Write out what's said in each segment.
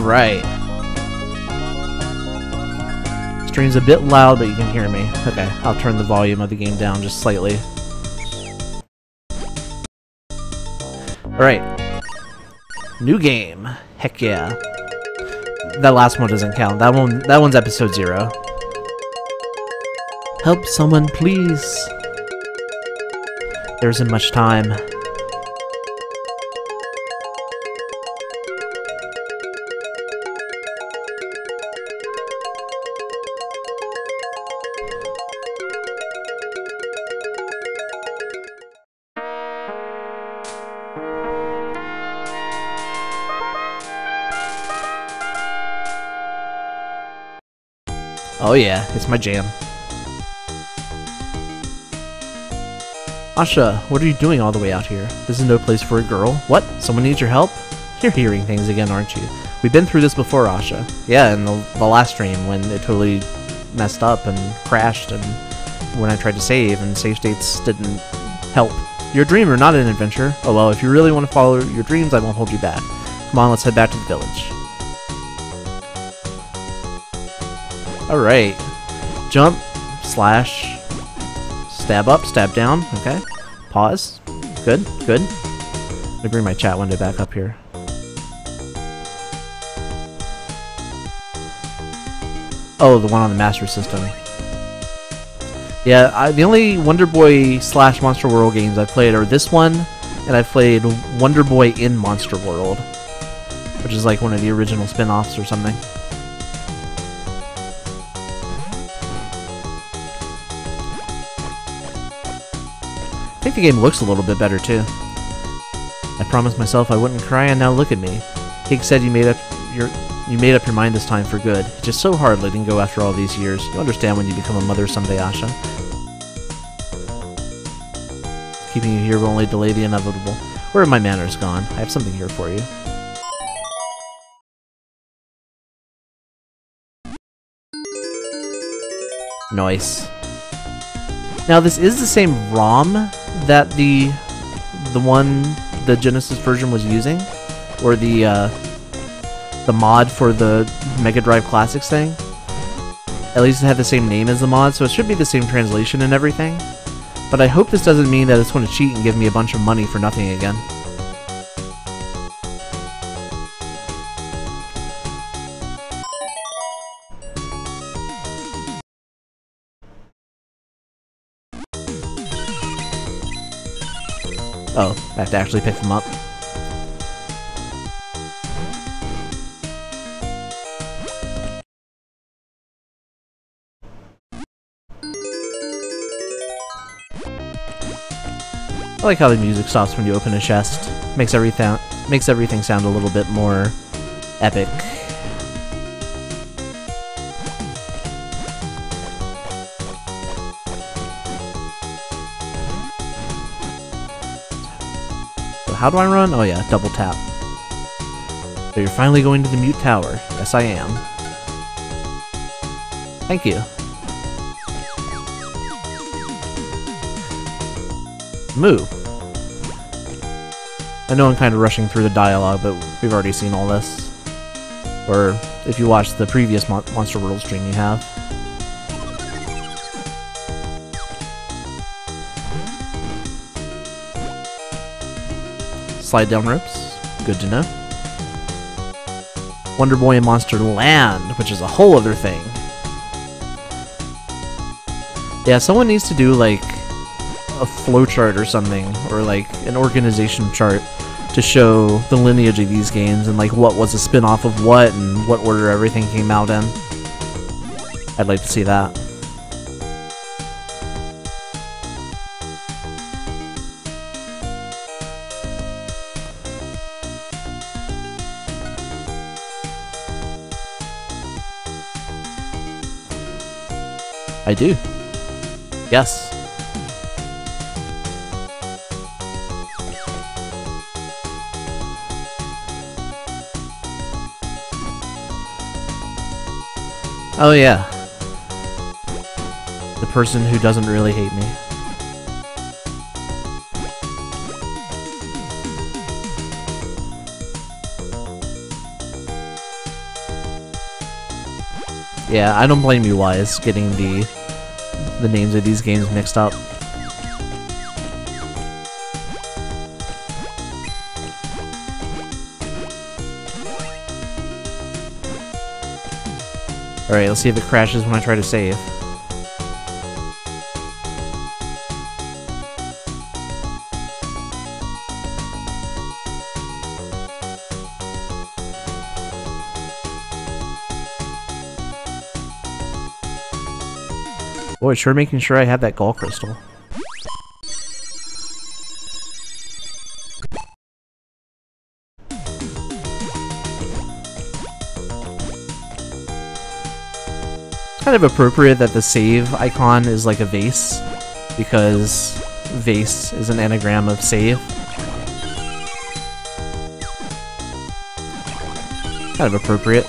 Alright. Stream's a bit loud, but you can hear me. Okay, I'll turn the volume of the game down just slightly. Alright. New game. Heck yeah. That last one doesn't count. That one's episode 0. Help someone, please. There isn't much time. Oh yeah, it's my jam. Asha, what are you doing all the way out here? This is no place for a girl. What? Someone needs your help? You're hearing things again, aren't you? We've been through this before, Asha. Yeah, in the last stream when it totally messed up and crashed, and when I tried to save and save states didn't help. You're a dreamer, not an adventurer. Oh well, if you really want to follow your dreams, I won't hold you back. Come on, let's head back to the village. Alright. Jump, slash, stab up, stab down, okay. Pause. Good, good. Let me bring my chat window back up here. Oh, the one on the Master System. Yeah, the only Wonder Boy / Monster World games I've played are this one, and I've played Wonder Boy in Monster World, which is like one of the original spin-offs or something. I think the game looks a little bit better too. I promised myself I wouldn't cry, and now look at me. Hig said you made up your mind this time for good. It's just so hard letting go after all these years. You'll understand when you become a mother someday, Asha. Keeping you here will only delay the inevitable. Where have my manners gone? I have something here for you. Nice. Now this is the same ROM that the Genesis version was using, or the mod for the Mega Drive Classics thing. At least it had the same name as the mod, so it should be the same translation and everything. But I hope this doesn't mean that it's going to cheat and give me a bunch of money for nothing again. Oh, I have to actually pick them up. I like how the music stops when you open a chest. Makes everything sound a little bit more epic. How do I run? Oh yeah, double tap. So you're finally going to the Mute Tower. Yes, I am. Thank you. Moo. I know I'm kind of rushing through the dialogue, but we've already seen all this. Or, if you watched the previous Monster World stream, you have. Slide down ropes. Good to know. Wonder Boy and Monster Land, which is a whole other thing. Yeah, someone needs to do, like, a flowchart or something, or, like, an organization chart to show the lineage of these games and, like, what was a spin-off of what and what order everything came out in. I'd like to see that. I do. Yes. Oh yeah. The person who doesn't really hate me. Yeah, I don't blame you, Wise, getting the names of these games mixed up. Alright, let's see if it crashes when I try to save. Boy, sure making sure I have that Gall Crystal. Kind of appropriate that the save icon is like a vase, because vase is an anagram of save. Kind of appropriate.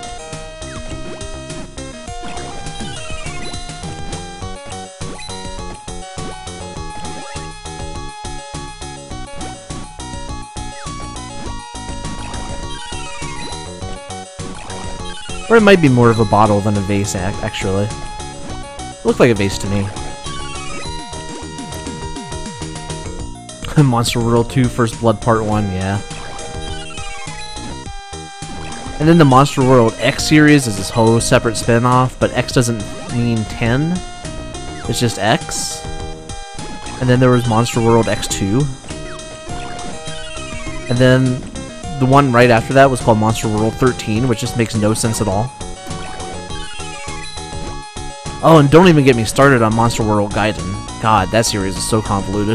Or it might be more of a bottle than a vase, actually. Looked like a vase to me. Monster World 2 First Blood Part 1, yeah. And then the Monster World X series is this whole separate spin-off, but X doesn't mean 10. It's just X. And then there was Monster World X2. And then the one right after that was called Monster World 13, which just makes no sense at all. Oh, and don't even get me started on Monster World Gaiden. God, that series is so convoluted.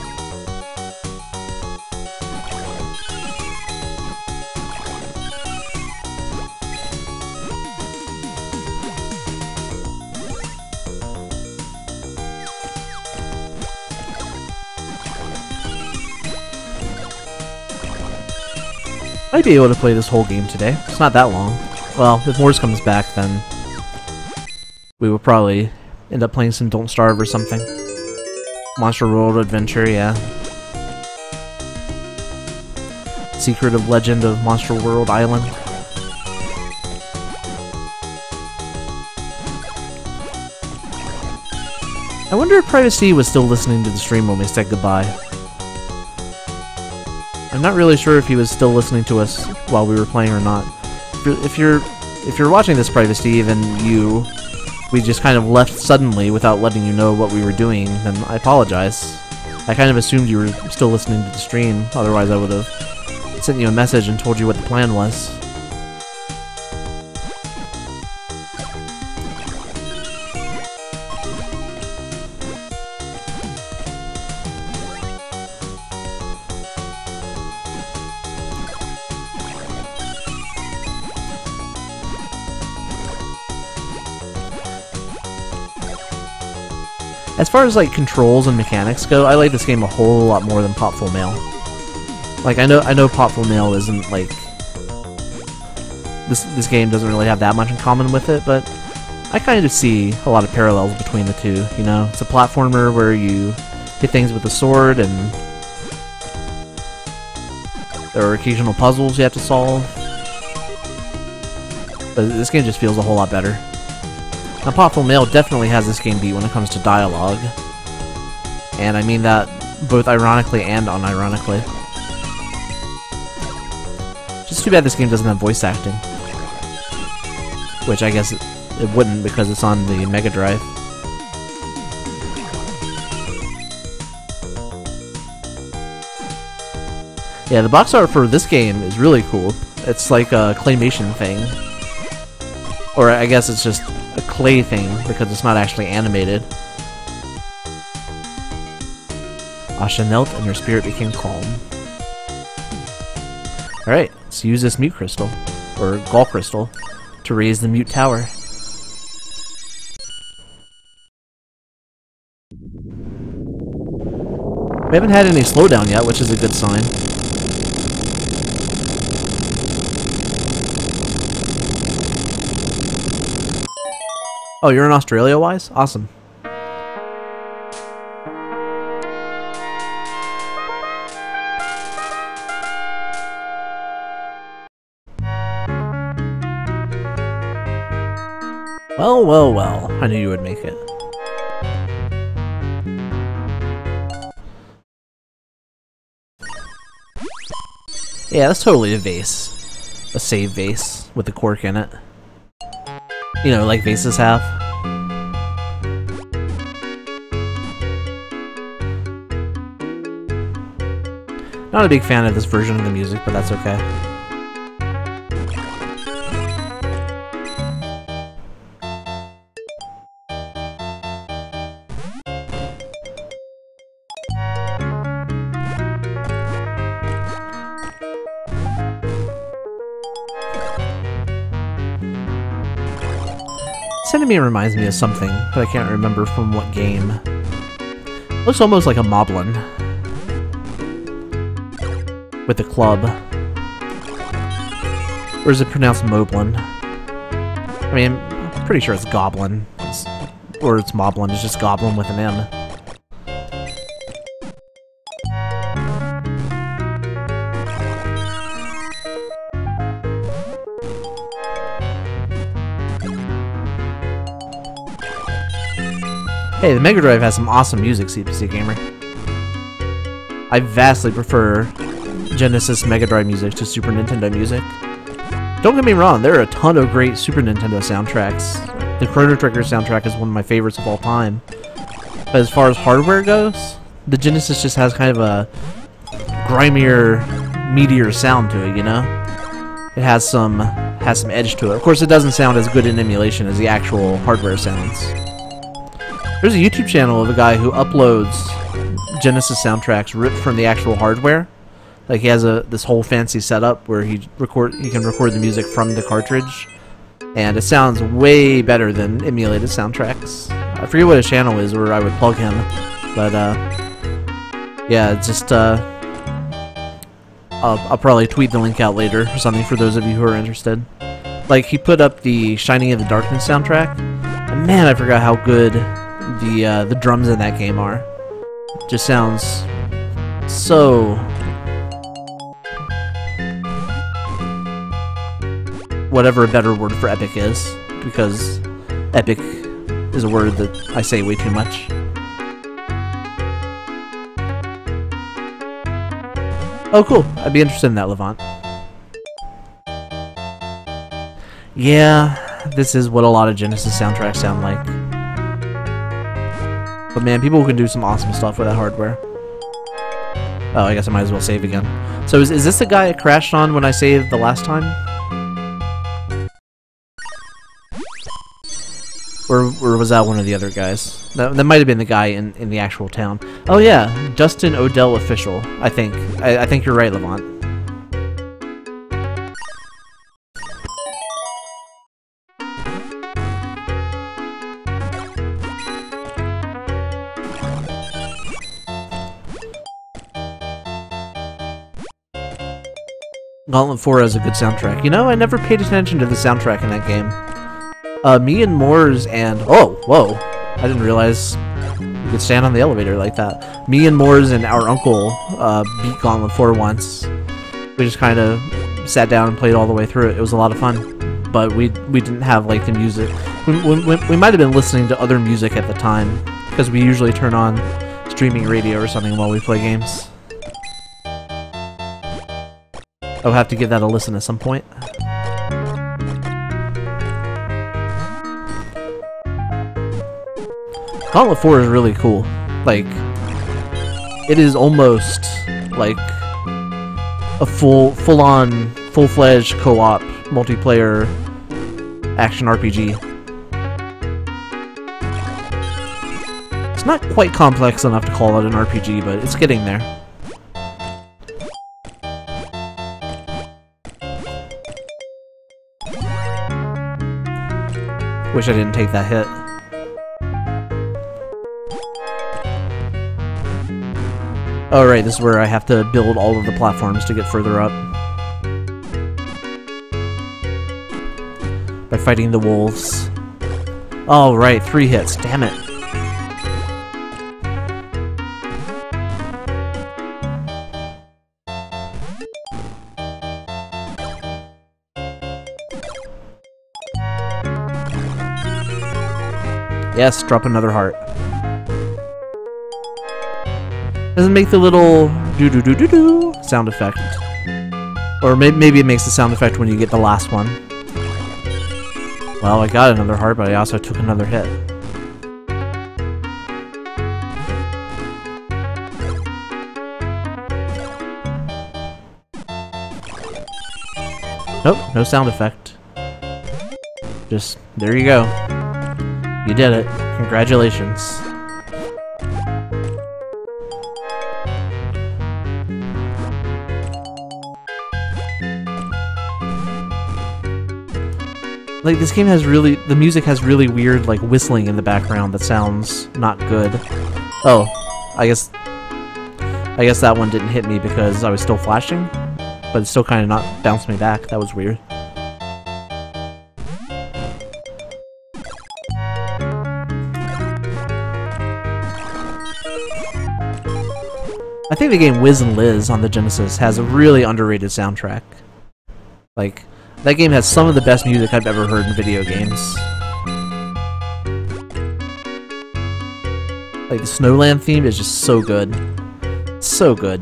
Might be able to play this whole game today. It's not that long. Well, if Morse comes back, then we will probably end up playing some Don't Starve or something. Monster World Adventure, yeah. Secret of Legend of Monster World Island. I wonder if Privacy was still listening to the stream when we said goodbye. I'm not really sure if he was still listening to us while we were playing or not. If you're watching this, Privacy, and we just kind of left suddenly without letting you know what we were doing, then I apologize. I kind of assumed you were still listening to the stream, otherwise I would have sent you a message and told you what the plan was. As far as like controls and mechanics go, I like this game a whole lot more than Popful Mail. Like I know Popful Mail isn't like this game doesn't really have that much in common with it, but I kind of see a lot of parallels between the two, you know? It's a platformer where you hit things with a sword and there are occasional puzzles you have to solve. But this game just feels a whole lot better. Now, Popful Mail definitely has this game beat when it comes to dialogue. And I mean that both ironically and unironically. Just too bad this game doesn't have voice acting. Which I guess it wouldn't because it's on the Mega Drive. Yeah, the box art for this game is really cool. It's like a claymation thing. Or I guess it's just a clay thing, because it's not actually animated. Asha knelt and her spirit became calm. Alright, let's use this mute crystal, or Gall Crystal, to raise the mute tower. We haven't had any slowdown yet, which is a good sign. Oh, you're in Australia, Wise? Awesome. Well, well, well. I knew you would make it. Yeah, that's totally a vase. A save vase with a cork in it. You know, like vases have. Not a big fan of this version of the music, but that's okay. This enemy reminds me of something, but I can't remember from what game. Looks almost like a moblin. With a club. Or is it pronounced moblin? I mean, I'm pretty sure it's goblin. Or it's moblin, it's just goblin with an M. Hey, the Mega Drive has some awesome music, CPC Gamer. I vastly prefer Genesis Mega Drive music to Super Nintendo music. Don't get me wrong, there are a ton of great Super Nintendo soundtracks. The Chrono Trigger soundtrack is one of my favorites of all time. But as far as hardware goes, the Genesis just has kind of a grimier, meatier sound to it, you know? It has some edge to it. Of course, it doesn't sound as good in emulation as the actual hardware sounds. There's a YouTube channel of a guy who uploads Genesis soundtracks ripped from the actual hardware. Like, he has this whole fancy setup where he can record the music from the cartridge, and it sounds way better than emulated soundtracks. I forget what his channel is, or I would plug him, but yeah, it's just I'll probably tweet the link out later or something for those of you who are interested. Like, he put up the Shining of the Darkness soundtrack, and man, I forgot how good the drums in that game are. Just sounds so whatever a better word for epic is, because epic is a word that I say way too much. Oh, cool. I'd be interested in that, Levant. Yeah, this is what a lot of Genesis soundtracks sound like. But man, people can do some awesome stuff with that hardware. Oh, I guess I might as well save again. So is this the guy it crashed on when I saved the last time? Or was that one of the other guys? That might have been the guy in the actual town. Oh yeah, Dustin Odell Official, I think. I think you're right, Levant. Gauntlet 4 has a good soundtrack. You know, I never paid attention to the soundtrack in that game. Me and Moores and... Oh, whoa. I didn't realize you could stand on the elevator like that. Me and Moores and our uncle beat Gauntlet 4 once. We just kind of sat down and played all the way through it. It was a lot of fun. But we didn't have, like, the music. We might have been listening to other music at the time, because we usually turn on streaming radio or something while we play games. I'll have to give that a listen at some point. Gauntlet 4 is really cool. Like, it is almost like a full-on, full-fledged co-op multiplayer action RPG. It's not quite complex enough to call it an RPG, but it's getting there. Wish I didn't take that hit. Oh right, this is where I have to build all of the platforms to get further up. By fighting the wolves. Oh right, 3 hits, damn it. Yes, drop another heart. Doesn't make the little do-do-do-do-do sound effect. Or maybe it makes the sound effect when you get the last one. Well, I got another heart, but I also took another hit. Nope, no sound effect. Just, there you go. You did it. Congratulations. Like, this game has really, the music has really weird, like, whistling in the background that sounds not good. Oh, I guess that one didn't hit me because I was still flashing, but it still kind of not bounced me back. That was weird. I think the game Wiz and Liz on the Genesis has a really underrated soundtrack. Like, that game has some of the best music I've ever heard in video games. Like, the Snowland theme is just so good. So good.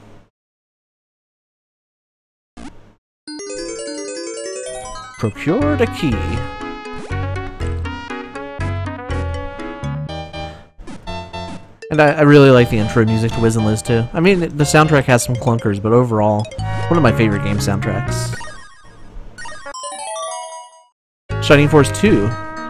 Procure the key. And I really like the intro music to Wiz and Liz too. I mean, the soundtrack has some clunkers, but overall, one of my favorite game soundtracks. Shining Force 2.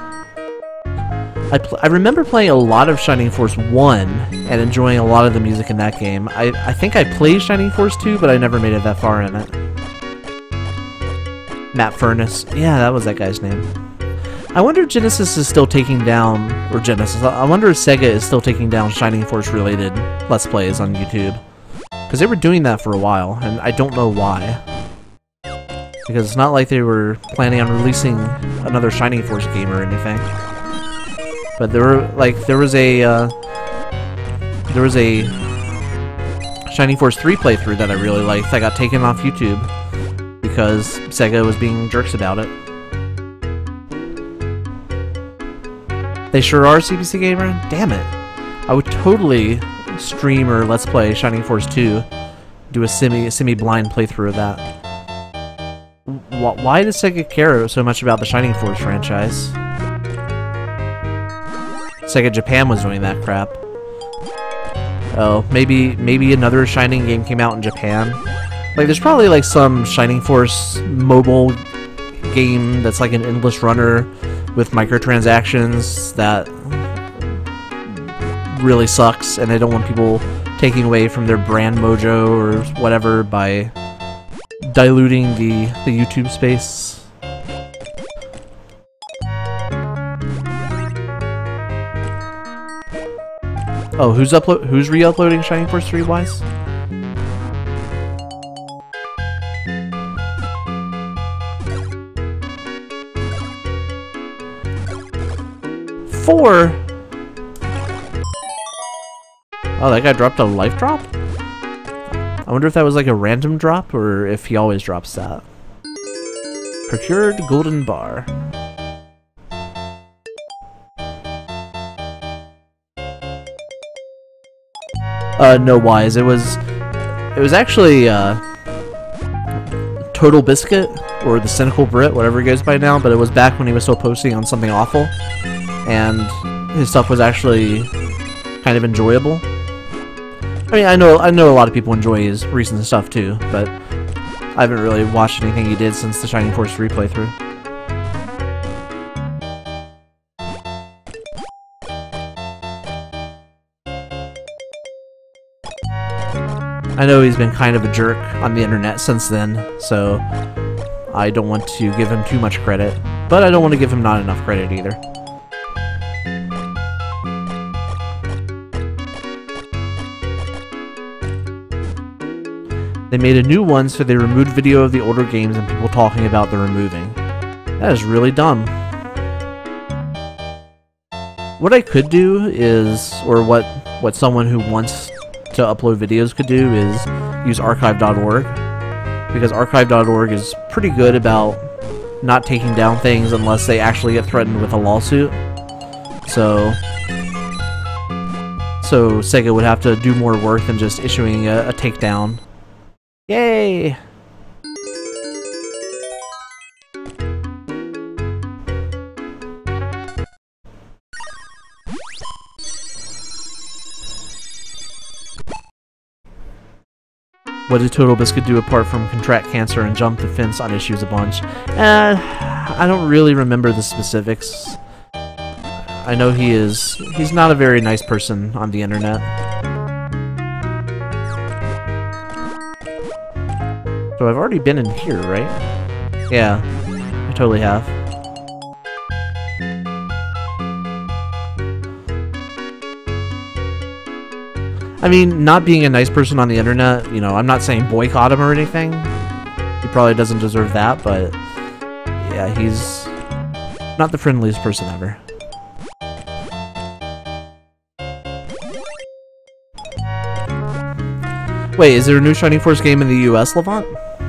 I remember playing a lot of Shining Force 1 and enjoying a lot of the music in that game. I think I played Shining Force 2, but I never made it that far in it. Matt Furnace. Yeah, that was that guy's name. I wonder if Genesis is still taking down, or Genesis, I wonder if Sega is still taking down Shining Force related Let's Plays on YouTube. Because they were doing that for a while, and I don't know why. Because it's not like they were planning on releasing another Shining Force game or anything. But there was a Shining Force 3 playthrough that I really liked that got taken off YouTube because Sega was being jerks about it. They sure are, CBC Gamer? Damn it. I would totally stream or Let's Play Shining Force 2, do a semi-blind playthrough of that. Why does Sega care so much about the Shining Force franchise? Sega Japan was doing that crap. Oh, maybe another Shining game came out in Japan. Like, there's probably like some Shining Force mobile game that's like an endless runner with microtransactions that really sucks, and they don't want people taking away from their brand mojo or whatever by diluting the YouTube space. Oh, who's re-uploading Shining Force 3 Wise? Four. Oh, that guy dropped a life drop? I wonder if that was like a random drop, or if he always drops that. Procured golden bar. No Wise. It was actually, Total Biscuit, or the Cynical Brit, whatever he goes by now, but it was back when he was still posting on Something Awful, and his stuff was actually kind of enjoyable. I mean, I know a lot of people enjoy his recent stuff too, but I haven't really watched anything he did since the Shining Force 3 playthrough. I know he's been kind of a jerk on the internet since then, so I don't want to give him too much credit, but I don't want to give him not enough credit either. They made a new one, so they removed video of the older games and people talking about the removing. That is really dumb. What I could do is, or what someone who wants to upload videos could do, is use archive.org, because archive.org is pretty good about not taking down things unless they actually get threatened with a lawsuit. So Sega would have to do more work than just issuing a takedown. Yay! What did Total Biscuit do apart from contract cancer and jump the fence on issues a bunch? I don't really remember the specifics. I know he's not a very nice person on the internet. So I've already been in here, right? Yeah, I totally have. I mean, not being a nice person on the internet, you know, I'm not saying boycott him or anything. He probably doesn't deserve that, but yeah, he's not the friendliest person ever. Wait, is there a new Shining Force game in the US, Levant?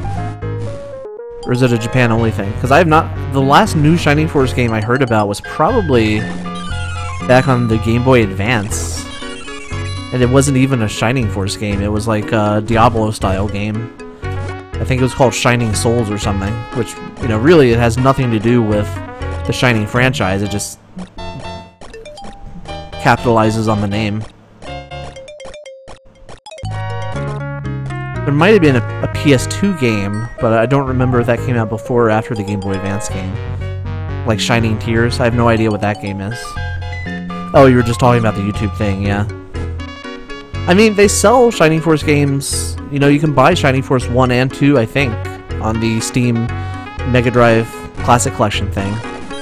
Or is it a Japan-only thing? Because I have not... The last new Shining Force game I heard about was probably back on the Game Boy Advance. And it wasn't even a Shining Force game, it was like a Diablo-style game. I think it was called Shining Souls or something, which, you know, really it has nothing to do with the Shining franchise, it just capitalizes on the name. There might have been a PS2 game, but I don't remember if that came out before or after the Game Boy Advance game. Like Shining Tears, I have no idea what that game is. Oh, you were just talking about the YouTube thing, yeah. I mean, they sell Shining Force games. You know, you can buy Shining Force 1 and 2, I think, on the Steam Mega Drive Classic Collection thing.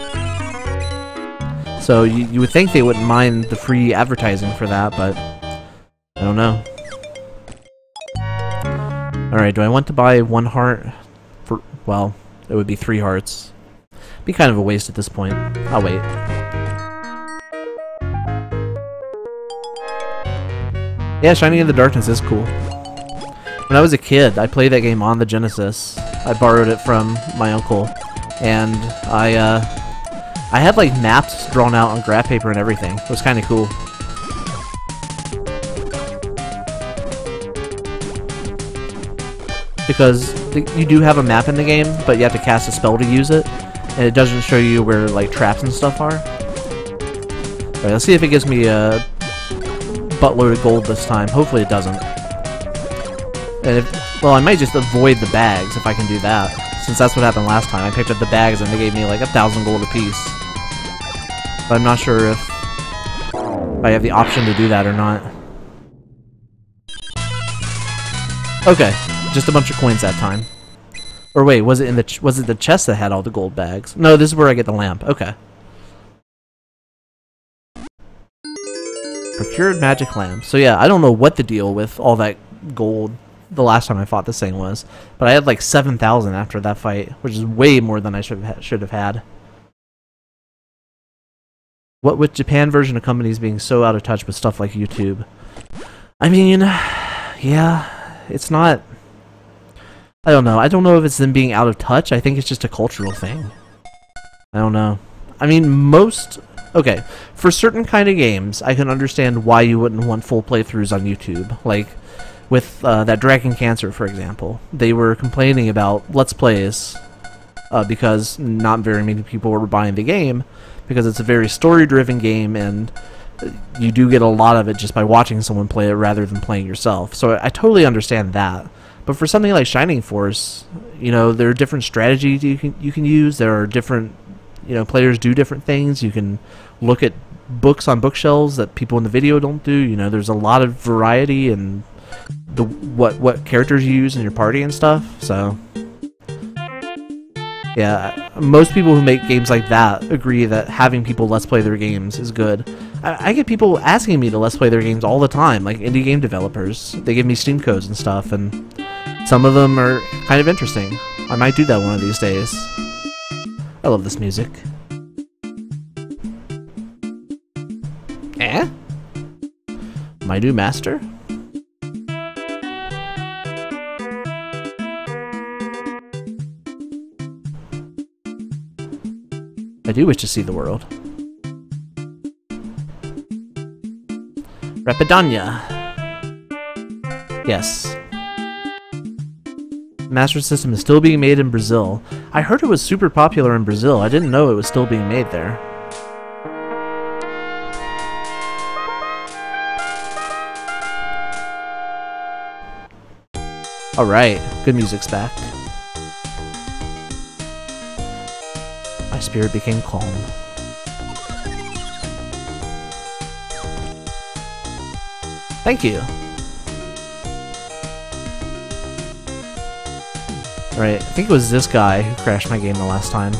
So you would think they wouldn't mind the free advertising for that, but I don't know. Alright, do I want to buy 1 heart? For, well, it would be 3 hearts. Be kind of a waste at this point. I'll wait. Yeah, Shining in the Darkness is cool. When I was a kid, I played that game on the Genesis. I borrowed it from my uncle, and I had like maps drawn out on graph paper and everything. It was kind of cool. Because you do have a map in the game, but you have to cast a spell to use it, and it doesn't show you where like traps and stuff are. Alright, let's see if it gives me a buttload of gold this time. Hopefully it doesn't. And if, well, I might just avoid the bags if I can do that, since that's what happened last time. I picked up the bags and they gave me like 1,000 gold apiece. But I'm not sure if I have the option to do that or not. Okay, just a bunch of coins that time. Or wait, was it the chest that had all the gold bags? No, this is where I get the lamp. Okay. Procured magic lamp. So yeah, I don't know what the deal with all that gold the last time I fought this thing was, but I had like 7,000 after that fight, which is way more than I should have had. What with Japan version of companies being so out of touch with stuff like YouTube? I mean, yeah, it's not... I don't know. I don't know if it's them being out of touch. I think it's just a cultural thing. I don't know. I mean, most... Okay, for certain kind of games, I can understand why you wouldn't want full playthroughs on YouTube. Like, with that Dragon Cancer, for example. They were complaining about Let's Plays because not very many people were buying the game, because it's a very story-driven game, and you do get a lot of it just by watching someone play it rather than playing yourself. So I totally understand that. But for something like Shining Force, you know, there are different strategies you can use. There are different... You know, players do different things. You can look at books on bookshelves that people in the video don't do. You know, there's a lot of variety in the what characters you use in your party and stuff. So, yeah, most people who make games like that agree that having people let's play their games is good. I get people asking me to let's play their games all the time, like indie game developers. They give me Steam codes and stuff, and some of them are kind of interesting. I might do that one of these days. I love this music. Eh? My new master? I do wish to see the world. Rapidanya. Yes. Master System is still being made in Brazil. I heard it was super popular in Brazil. I didn't know it was still being made there. Alright, good music's back. My spirit became calm. Thank you. Alright, I think it was this guy who crashed my game the last time.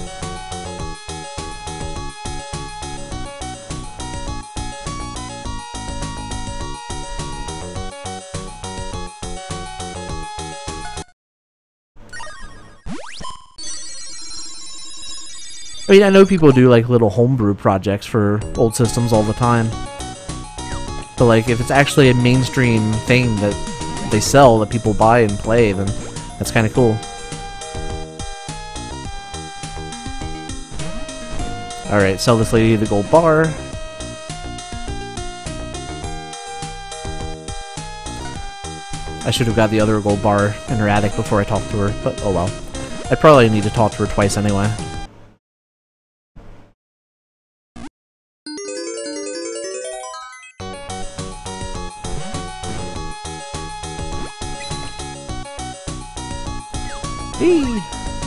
I mean, I know people do like little homebrew projects for old systems all the time. But like, if it's actually a mainstream thing that they sell, that people buy and play, then that's kind of cool. Alright, sell this lady the gold bar. I should have got the other gold bar in her attic before I talked to her, but oh well. I probably need to talk to her twice anyway. Eee.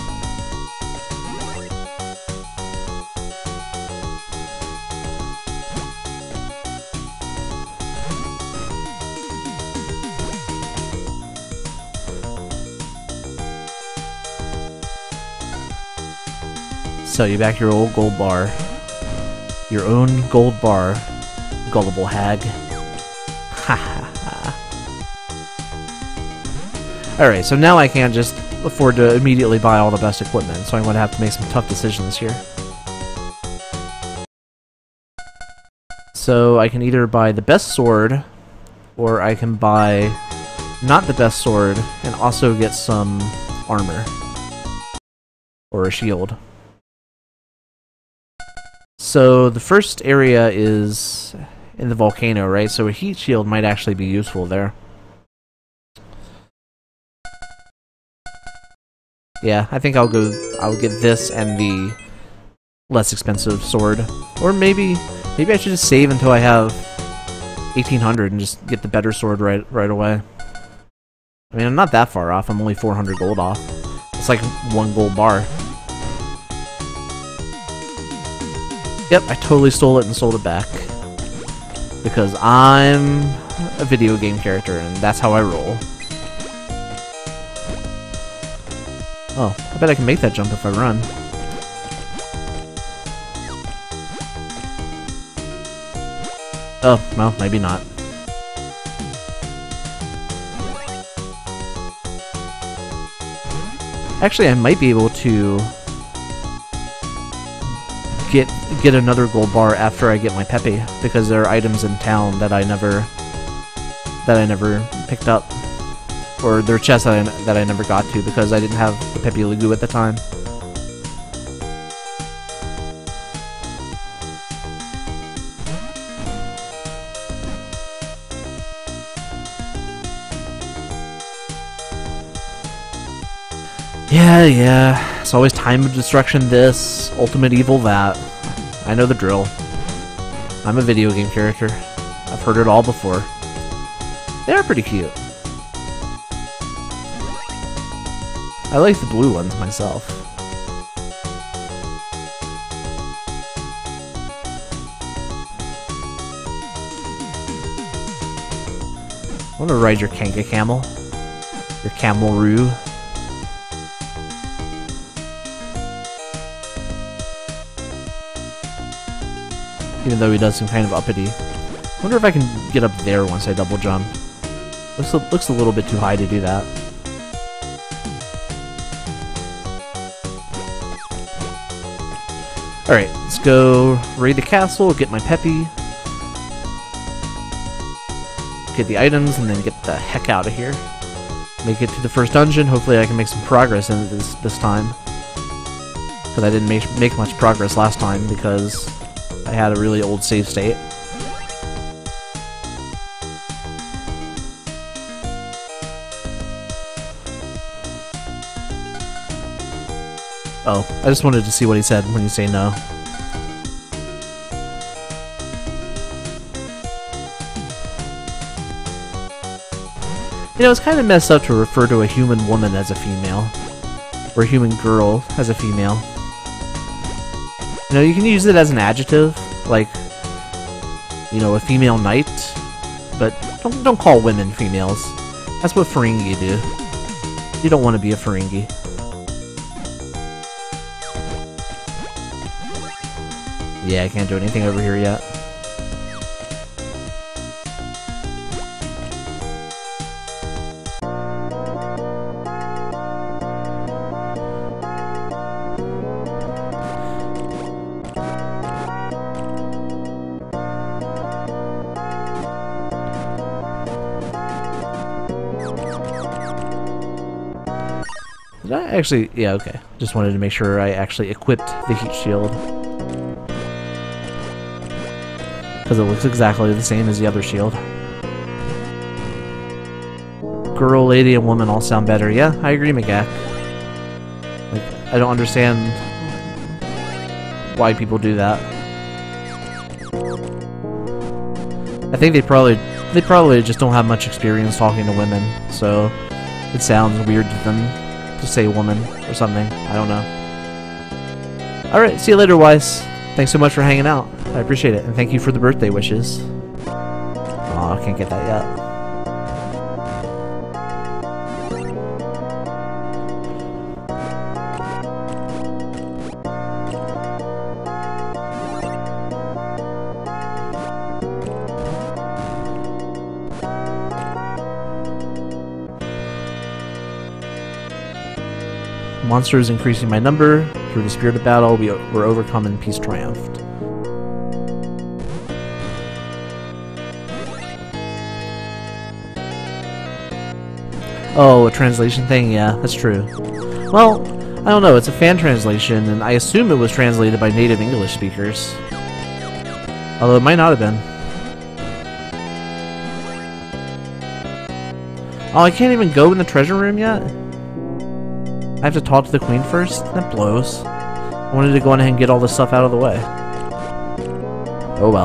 Sell you back your old gold bar. Your own gold bar, gullible hag. Ha ha ha. Alright, so now I can't just afford to immediately buy all the best equipment, so I'm going to have to make some tough decisions here. So I can either buy the best sword, or I can buy not the best sword and also get some armor. Or a shield. So the first area is in the volcano, right? So a heat shield might actually be useful there. Yeah, I think I'll get this and the less expensive sword. Or maybe I should just save until I have 1800 and just get the better sword right away. I mean, I'm not that far off. I'm only 400 gold off. It's like 1 gold bar. Yep, I totally stole it and sold it back. Because I'm a video game character, and that's how I roll. Oh, I bet I can make that jump if I run. Oh, well, maybe not. Actually, I might be able to get another gold bar after I get my Pepe, because there are items in town that I never picked up, or there are chests that I never got to because I didn't have the Pepe Lagu at the time. Yeah, it's always time of destruction this, ultimate evil that. I know the drill. I'm a video game character. I've heard it all before. They're pretty cute. I like the blue ones myself. I want to ride your Kanga camel. Your Camelroo. Even though he does seem kind of uppity. I wonder if I can get up there once I double jump. Looks a little bit too high to do that. Alright, let's go raid the castle, get my Pepe, get the items, and then get the heck out of here. Make it to the first dungeon. Hopefully I can make some progress in this time. Because I didn't make much progress last time because I had a really old save state. Oh, I just wanted to see what he said when you say no. You know, it's kind of messed up to refer to a human woman as a female. Or a human girl as a female. You know, you can use it as an adjective, like, you know, a female knight, but don't call women females. That's what Ferengi do. You don't want to be a Ferengi. Yeah, I can't do anything over here yet. Did I actually... Yeah, okay. Just wanted to make sure I actually equipped the heat shield. Because it looks exactly the same as the other shield. Girl, lady, and woman all sound better. Yeah, I agree, McGack. Like, I don't understand why people do that. I think they probably just don't have much experience talking to women, so it sounds weird to them to say woman or something. I don't know. Alright, see you later, Weiss. Thanks so much for hanging out. I appreciate it, and thank you for the birthday wishes. Aw, I can't get that yet. Monsters increasing my number. Through the spirit of battle, we were overcome and peace triumphed. Oh, a translation thing? Yeah, that's true. Well, I don't know. It's a fan translation, and I assume it was translated by native English speakers. Although it might not have been. Oh, I can't even go in the treasure room yet? I have to talk to the queen first? That blows. I wanted to go on ahead and get all this stuff out of the way. Oh well.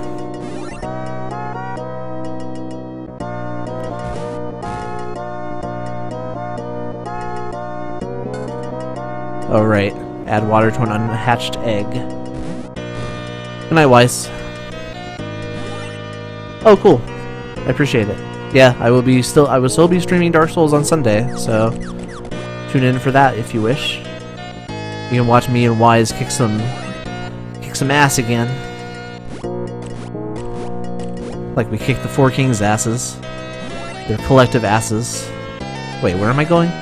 Oh right. Add water to an unhatched egg. Good night, Weiss. Oh cool. I appreciate it. Yeah, I will still be streaming Dark Souls on Sunday, so tune in for that if you wish. You can watch me and Wise kick some ass again. Like we kicked the Four Kings' asses. Their collective asses. Wait, where am I going?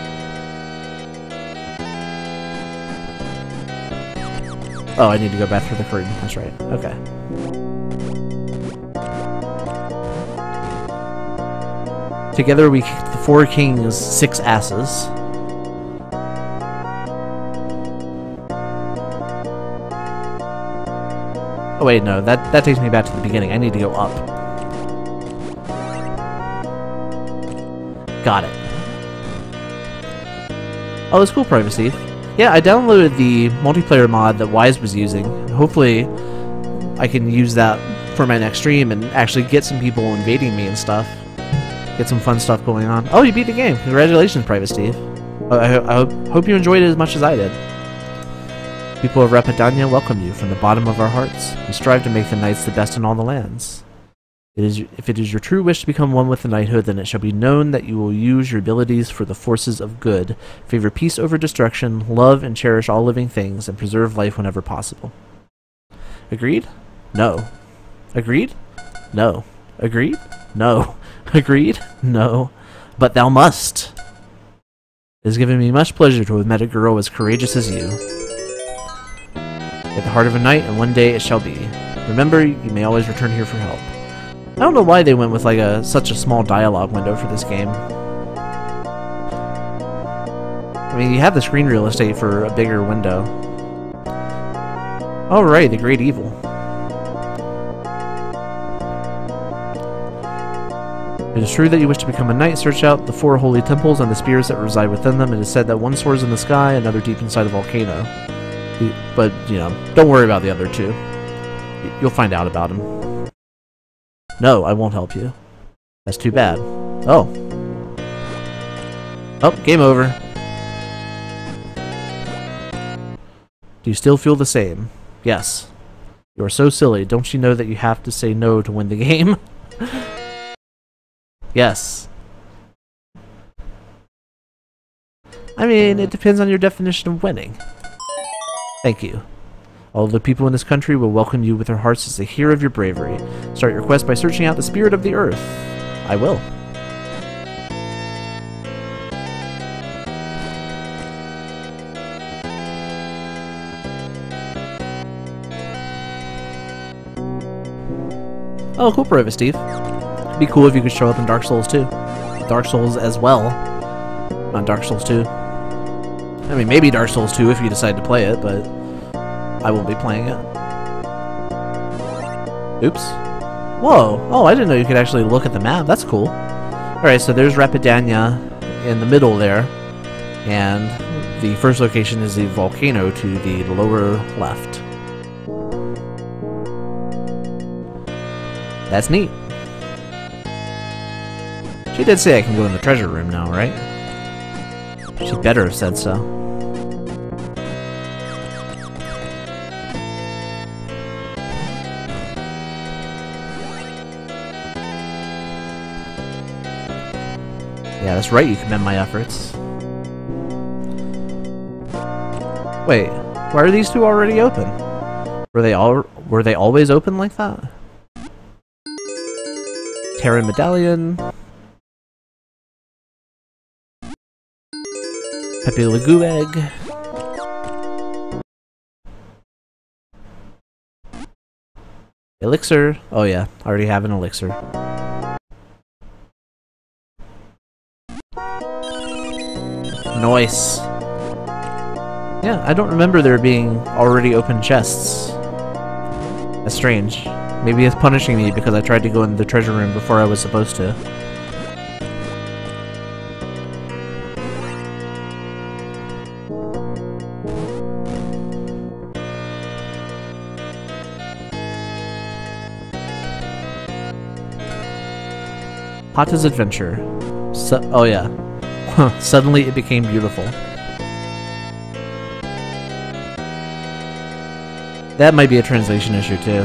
Oh, I need to go back through the curtain. That's right. Okay. Together we kicked the Four Kings' 6 asses. Oh wait, no, that takes me back to the beginning. I need to go up. Got it. Oh, that's cool, Privacy. Yeah, I downloaded the multiplayer mod that Wise was using. Hopefully, I can use that for my next stream and actually get some people invading me and stuff. Get some fun stuff going on. Oh, you beat the game. Congratulations, Private Steve. I hope you enjoyed it as much as I did. People of Rapidania welcome you from the bottom of our hearts. We strive to make the knights the best in all the lands. If it is your true wish to become one with the knighthood, then it shall be known that you will use your abilities for the forces of good, favor peace over destruction, love and cherish all living things, and preserve life whenever possible. Agreed? No. Agreed? No. Agreed? No. Agreed? No. But thou must. It has given me much pleasure to have met a girl as courageous as you. At the heart of a knight, and one day it shall be. Remember, you may always return here for help. I don't know why they went with like such a small dialogue window for this game. I mean, you have the screen real estate for a bigger window. Oh right, the Great Evil. It is true that you wish to become a knight. Search out the 4 holy temples and the spirits that reside within them. It is said that one soars in the sky, another deep inside a volcano. But, you know, don't worry about the other 2. You'll find out about them. No, I won't help you. That's too bad. Oh. Oh, game over. Do you still feel the same? Yes. You are so silly. Don't you know that you have to say no to win the game? Yes. I mean, it depends on your definition of winning. Thank you. All the people in this country will welcome you with their hearts as they hear of your bravery. Start your quest by searching out the spirit of the earth. I will. Oh, cool private, Steve. It'd be cool if you could show up in Dark Souls 2. Dark Souls as well. Not Dark Souls 2. I mean, maybe Dark Souls 2 if you decide to play it, but I won't be playing it. Oops. Whoa. Oh, I didn't know you could actually look at the map. That's cool. Alright, so there's Rapidania in the middle there. And the first location is the volcano to the lower left. That's neat. She did say I can go in the treasure room now, right? She better have said so. Yeah, that's right, you commend my efforts. Wait, why are these 2 already open? Were they always open like that? Terran Medallion. Pepe Lagoon Egg. Elixir. Oh yeah, I already have an elixir. Nice. Yeah, I don't remember there being already open chests. That's strange. Maybe it's punishing me because I tried to go in the treasure room before I was supposed to. Hata's Adventure. Oh yeah. Suddenly it became beautiful. That might be a translation issue too.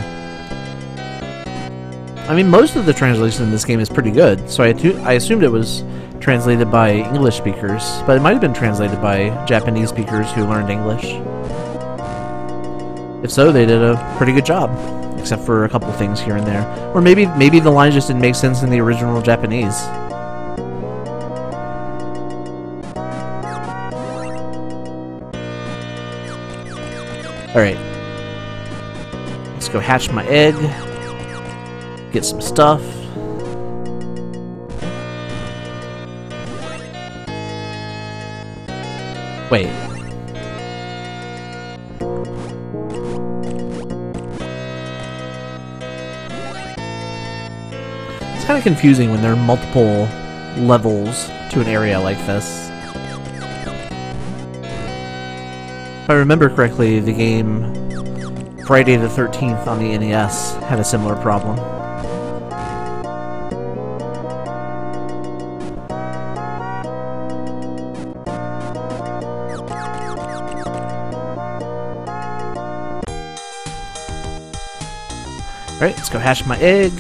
I mean, most of the translation in this game is pretty good, so I assumed it was translated by English speakers, but it might have been translated by Japanese speakers who learned English. If so, they did a pretty good job, except for a couple things here and there. Or maybe the line just didn't make sense in the original Japanese. Alright. Let's go hatch my egg. Get some stuff. Wait. It's kind of confusing when there are multiple levels to an area like this. If I remember correctly, the game Friday the 13th on the NES had a similar problem. Alright, let's go hatch my egg.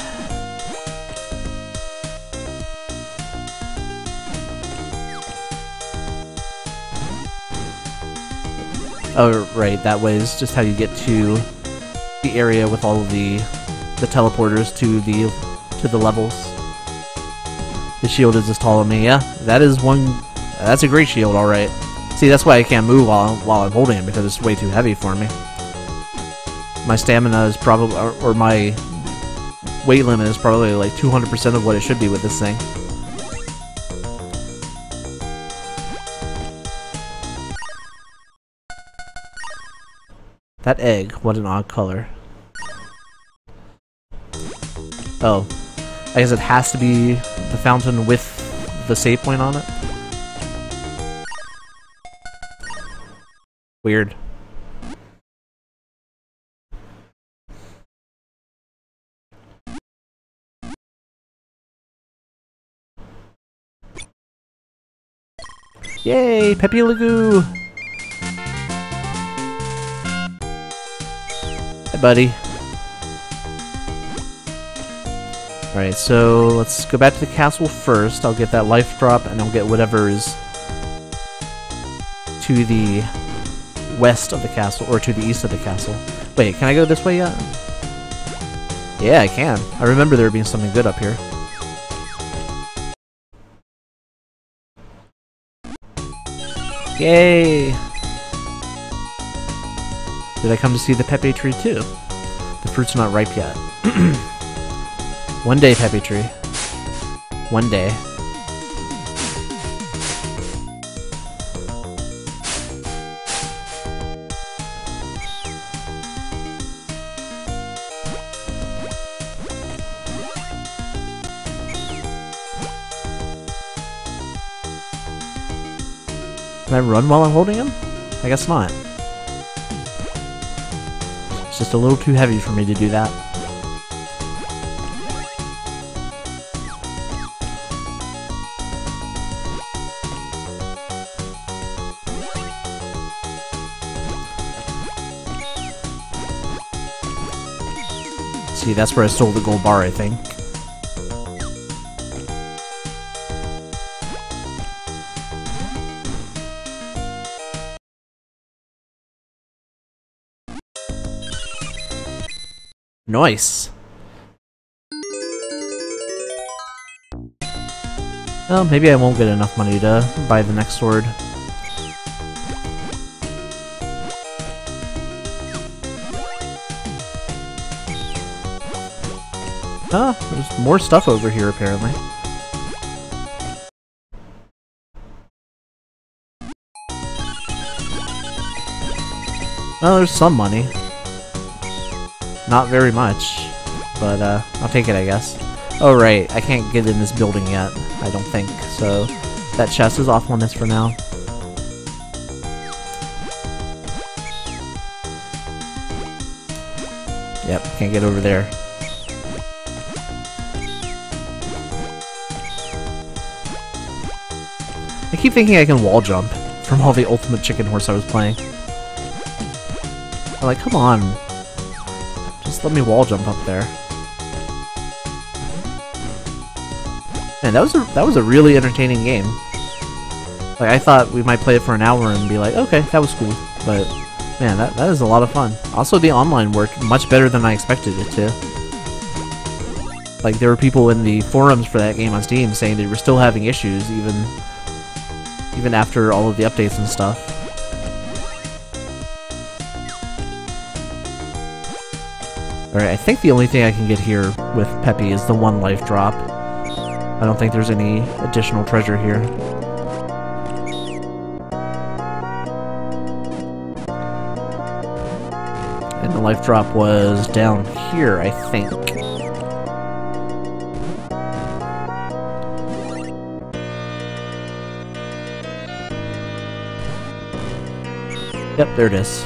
Oh, right, that was just how you get to the area with all of the teleporters to the levels. The shield is as tall as me. Yeah, that's a great shield, alright. See, that's why I can't move while I'm holding it, because it's way too heavy for me. My stamina is probably, or my weight limit is probably like 200% of what it should be with this thing. That egg, what an odd color. Oh. I guess it has to be the fountain with the save point on it. Weird. Yay, Pepe Lagoo! Hi, buddy. Alright, so let's go back to the castle first. I'll get that life drop, and I'll get whatever is to the west of the castle, or to the east of the castle. Wait, can I go this way yet? Yeah, I can. I remember there being something good up here. Yay! Did I come to see the Pepe tree too? The fruit's not ripe yet. One day, Pepe tree. One day. Can I run while I'm holding him? I guess not. It's just a little too heavy for me to do that. See, that's where I stole the gold bar, I think. Nice. Well, maybe I won't get enough money to buy the next sword. Oh, there's more stuff over here apparently. Well, there's some money. Not very much, but I'll take it, I guess. Oh right, I can't get in this building yet, I don't think, so that chest is off limits for now. Yep, can't get over there. I keep thinking I can wall jump from all the Ultimate Chicken Horse I was playing. I'm like, come on. Just let me wall jump up there. Man, that was a really entertaining game. Like, I thought we might play it for an hour and be like, okay, that was cool. But, man, that is a lot of fun. Also, the online worked much better than I expected it to. Like, there were people in the forums for that game on Steam saying they were still having issues, even after all of the updates and stuff. Alright, I think the only thing I can get here with Pepe is the one life drop. I don't think there's any additional treasure here. And the life drop was down here, I think. Yep, there it is.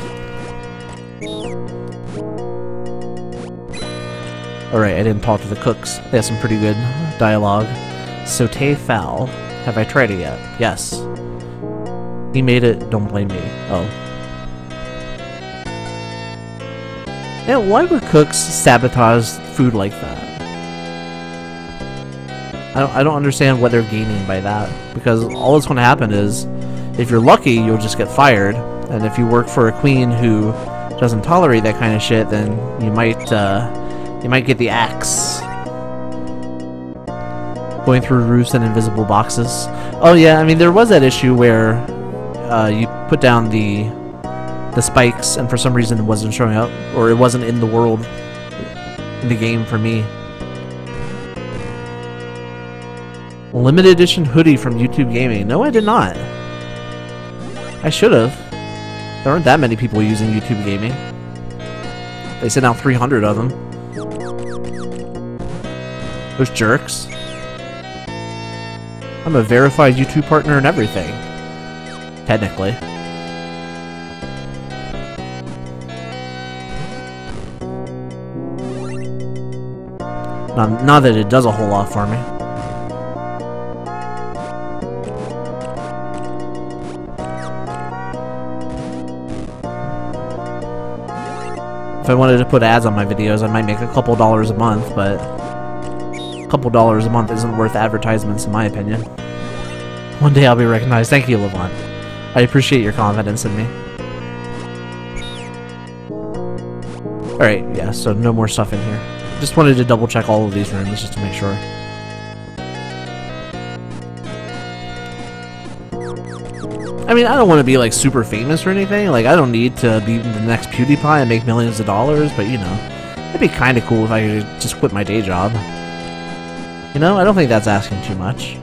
Alright, I didn't talk to the cooks. They have some pretty good dialogue. Sauté fowl. Have I tried it yet? Yes. He made it, don't blame me. Oh. Yeah, why would cooks sabotage food like that? I don't understand what they're gaining by that. Because all that's going to happen is, if you're lucky, you'll just get fired. And if you work for a queen who doesn't tolerate that kind of shit, then you might get the axe. Going through roofs and invisible boxes. Oh yeah, I mean, there was that issue where you put down the spikes and for some reason it wasn't showing up, or it wasn't in the world, in the game for me. Limited edition hoodie from YouTube Gaming. No, I did not. I should have. There aren't that many people using YouTube Gaming. They sent out 300 of them. Those jerks. I'm a verified YouTube partner and everything. Technically. Not that it does a whole lot for me. If I wanted to put ads on my videos, I might make a couple dollars a month, but a couple dollars a month isn't worth advertisements in my opinion. One day I'll be recognized. Thank you, Levant. I appreciate your confidence in me. Alright, yeah, so no more stuff in here. Just wanted to double check all of these rooms just to make sure. I mean, I don't want to be like super famous or anything. Like, I don't need to be the next PewDiePie and make millions of dollars, but you know, it'd be kind of cool if I could just quit my day job. You know, I don't think that's asking too much.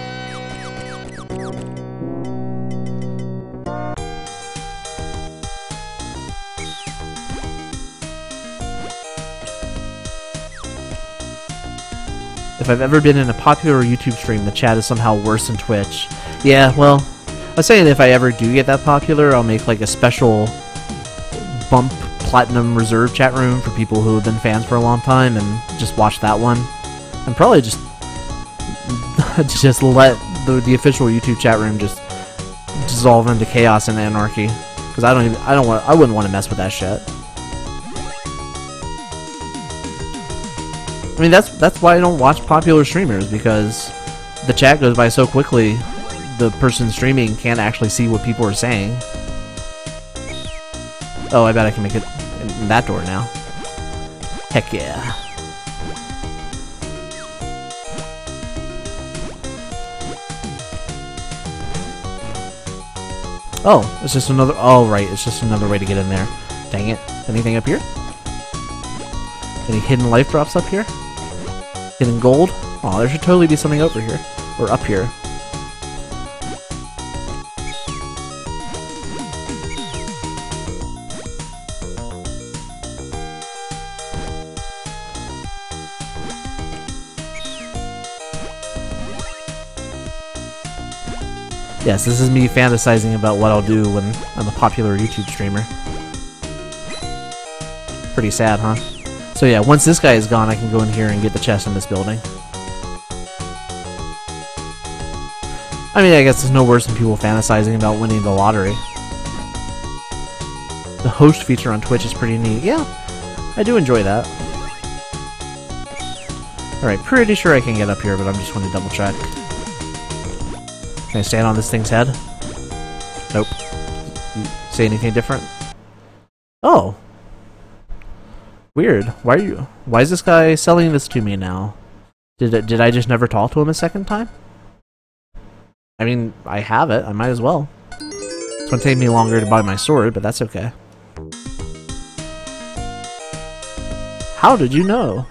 If I've ever been in a popular YouTube stream, the chat is somehow worse than Twitch. Yeah, well, I was saying if I ever do get that popular, I'll make like a special bump platinum reserve chat room for people who have been fans for a long time and just watch that one. And probably just let the official YouTube chat room just dissolve into chaos and anarchy. Because I wouldn't want to mess with that shit. I mean, that's why I don't watch popular streamers, because the chat goes by so quickly. The person streaming can't actually see what people are saying. Oh, I bet I can make it in that door now. Heck yeah. Oh, it's just another... Oh, right, it's just another way to get in there. Dang it. Anything up here? Any hidden life drops up here? Hidden gold? Oh, there should totally be something over here. Or up here. Yes, this is me fantasizing about what I'll do when I'm a popular YouTube streamer. Pretty sad, huh? So yeah, once this guy is gone, I can go in here and get the chest in this building. I mean, I guess it's no worse than people fantasizing about winning the lottery. The host feature on Twitch is pretty neat. Yeah, I do enjoy that. Alright, pretty sure I can get up here, but I'm just going to double check. Can I stand on this thing's head? Nope. You say anything different? Oh! Weird. Why is this guy selling this to me now? Did I just never talk to him a second time? I mean, I have it. I might as well. It's gonna take me longer to buy my sword, but that's okay. How did you know?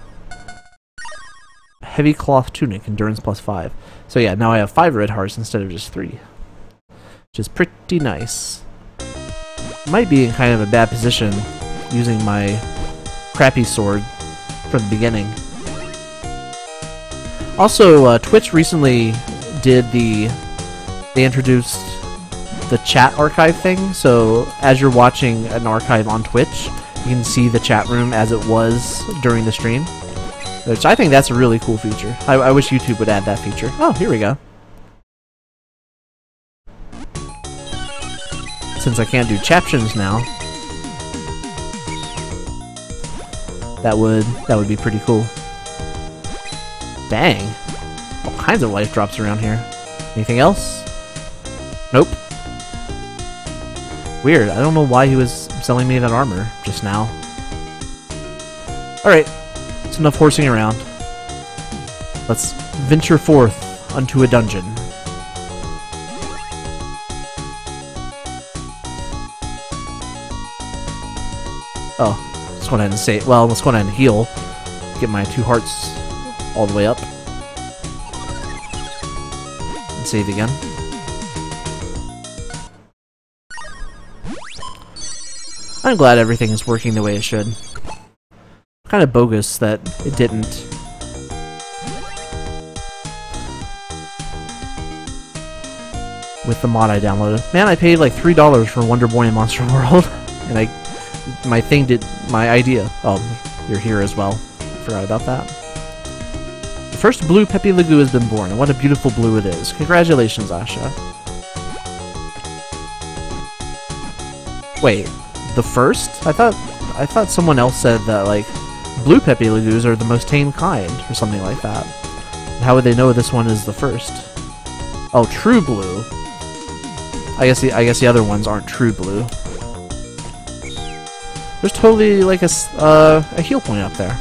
Heavy cloth tunic, endurance +5. So yeah, now I have 5 red hearts instead of just 3. Which is pretty nice. Might be in kind of a bad position using my crappy sword from the beginning. Also, Twitch recently did they introduced the chat archive thing, so as you're watching an archive on Twitch, you can see the chat room as it was during the stream. Which I think that's a really cool feature. I wish YouTube would add that feature. Oh, here we go. Since I can't do captions now, that would be pretty cool. Dang. All kinds of life drops around here. Anything else? Nope. Weird. I don't know why he was selling me that armor just now. Alright. It's enough horsing around. Let's venture forth unto a dungeon. Oh, let's go ahead and say, well, let's go ahead and heal. Get my 2 hearts all the way up. And save again. I'm glad everything is working the way it should. Kind of bogus that it didn't. with the mod I downloaded. Man, I paid like $3 for Wonder Boy and Monster World, and my idea. Oh, you're here as well. Forgot about that. The first blue Peppy Lagoo has been born, and what a beautiful blue it is. Congratulations, Asha. Wait, the first? I thought someone else said that like blue Peppy Lagoos are the most tame kind, or something like that. How would they know this one is the first? Oh, true blue. I guess the other ones aren't true blue. There's totally like a heal point up there.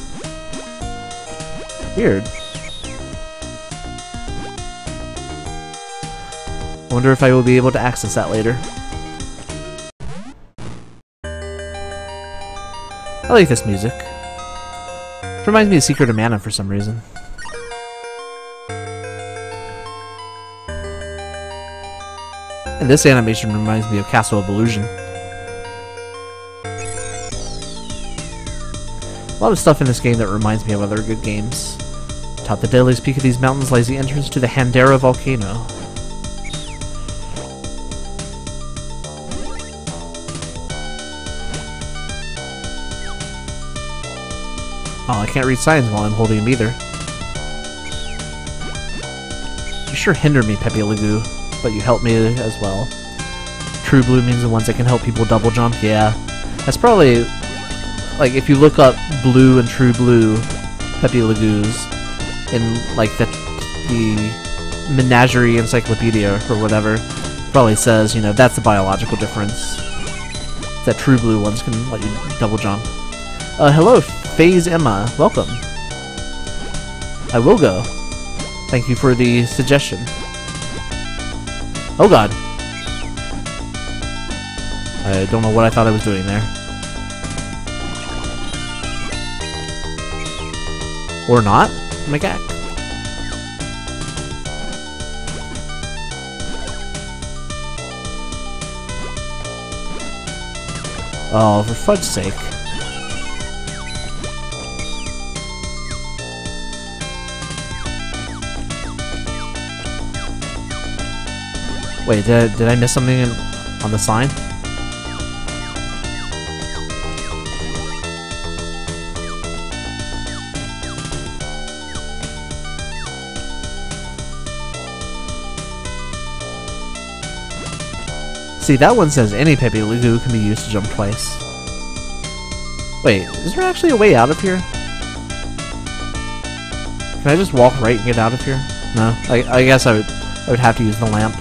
Weird. Wonder if I will be able to access that later. I like this music. It reminds me of Secret of Mana for some reason. And this animation reminds me of Castle of Illusion. A lot of stuff in this game that reminds me of other good games. Atop the deadliest peak of these mountains lies the entrance to the Handera Volcano. Oh, I can't read signs while I'm holding him either. You sure hinder me, Peppy Lagoo, but you help me as well. True blue means the ones that can help people double jump. Yeah, that's probably like if you look up blue and true blue Peppy Lagoos in like the Menagerie Encyclopedia or whatever, probably says, you know, that's the biological difference. That true blue ones can let you double jump. Hello, Phase Emma. Welcome. I will go. Thank you for the suggestion. Oh god. I don't know what I thought I was doing there. Or not? Magak. Oh, for fudge's sake. Wait, did I miss something on the sign? See, that one says any Peppy Lagoo can be used to jump twice. Wait, is there actually a way out of here? Can I just walk right and get out of here? No, I guess I would have to use the lamp.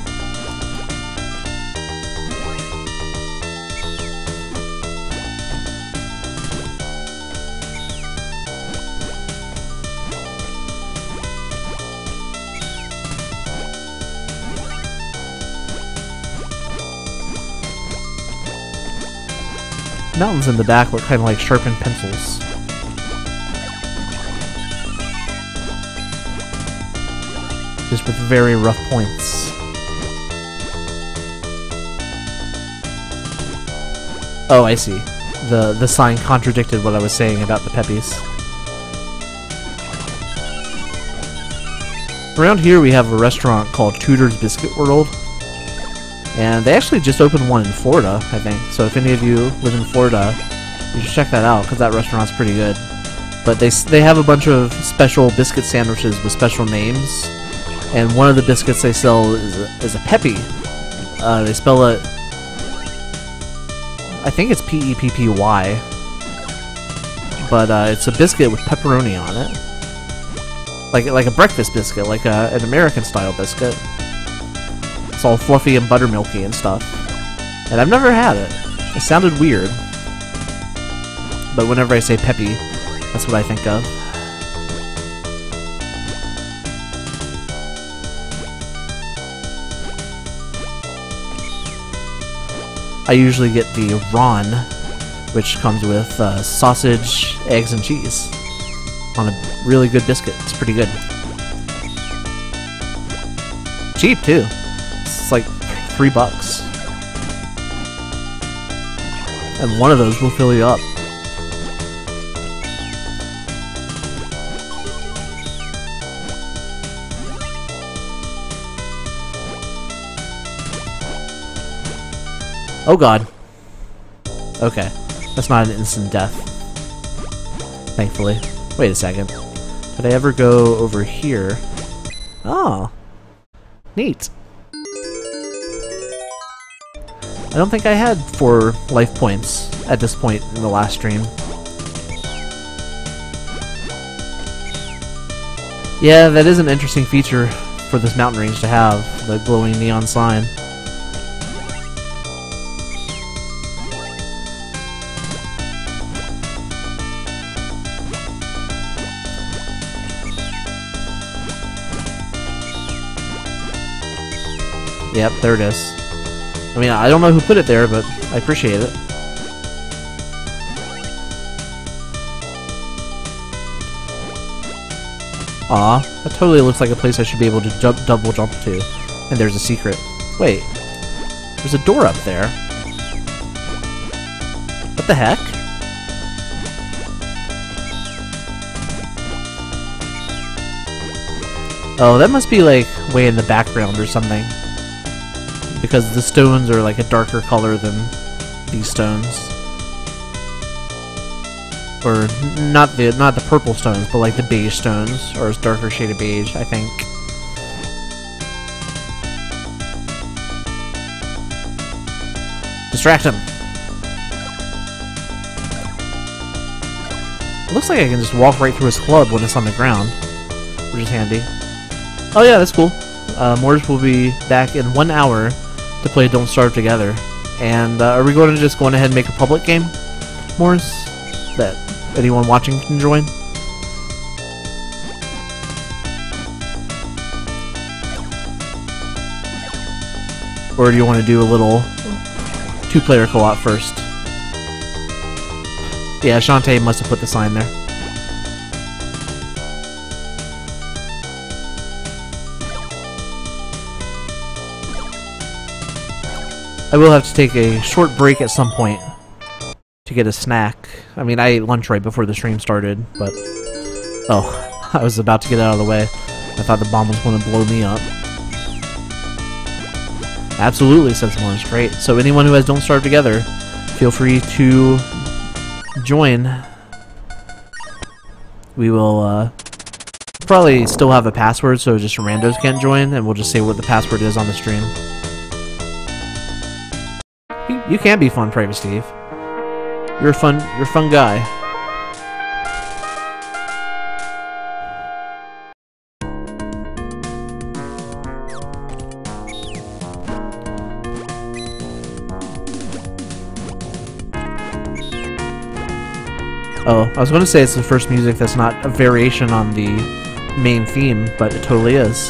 Mountains in the back look kind of like sharpened pencils. Just with very rough points. Oh, I see. The sign contradicted what I was saying about the Peppies. Around here we have a restaurant called Tudor's Biscuit World. And they actually just opened one in Florida, I think. So if any of you live in Florida, you should check that out, because that restaurant's pretty good. But they have a bunch of special biscuit sandwiches with special names. And one of the biscuits they sell is a Peppy. They spell it... I think it's P-E-P-P-Y. But it's a biscuit with pepperoni on it. Like a breakfast biscuit, like an American-style biscuit. It's all fluffy and buttermilky and stuff. And I've never had it. It sounded weird. But whenever I say Peppy, that's what I think of. I usually get the Ron, which comes with sausage, eggs, and cheese on a really good biscuit. It's pretty good. Cheap, too. It's like $3. And one of those will fill you up. Oh god. Okay. That's not an instant death. Thankfully. Wait a second. Did I ever go over here? Oh. Neat. I don't think I had 4 life points at this point in the last stream. Yeah, that is an interesting feature for this mountain range to have, the glowing neon sign. Yep, there it is. I mean, I don't know who put it there, but I appreciate it. Aw, that totally looks like a place I should be able to double jump to. And there's a secret. Wait, there's a door up there. What the heck? Oh, that must be like way in the background or something. Because the stones are like a darker color than these stones. Or not the purple stones, but like the beige stones, or a darker shade of beige, I think. Distract him. It looks like I can just walk right through his club when it's on the ground, which is handy. Oh yeah, that's cool. Morris will be back in 1 hour to play Don't Starve Together. And are we going to just go ahead and make a public game, Morris, that anyone watching can join? Or do you want to do a little 2-player co-op first? Yeah, Shantae must have put the sign there. I will have to take a short break at some point to get a snack. I mean, I ate lunch right before the stream started, but... Oh, I was about to get out of the way. I thought the bomb was going to blow me up. Absolutely, says Morris. Great. So anyone who has Don't Starve Together, feel free to join. We will probably still have a password, so just randos can't join, and we'll just say what the password is on the stream. You can be fun, Private Steve. You're a fun guy. Oh, I was going to say it's the first music that's not a variation on the main theme, but it totally is.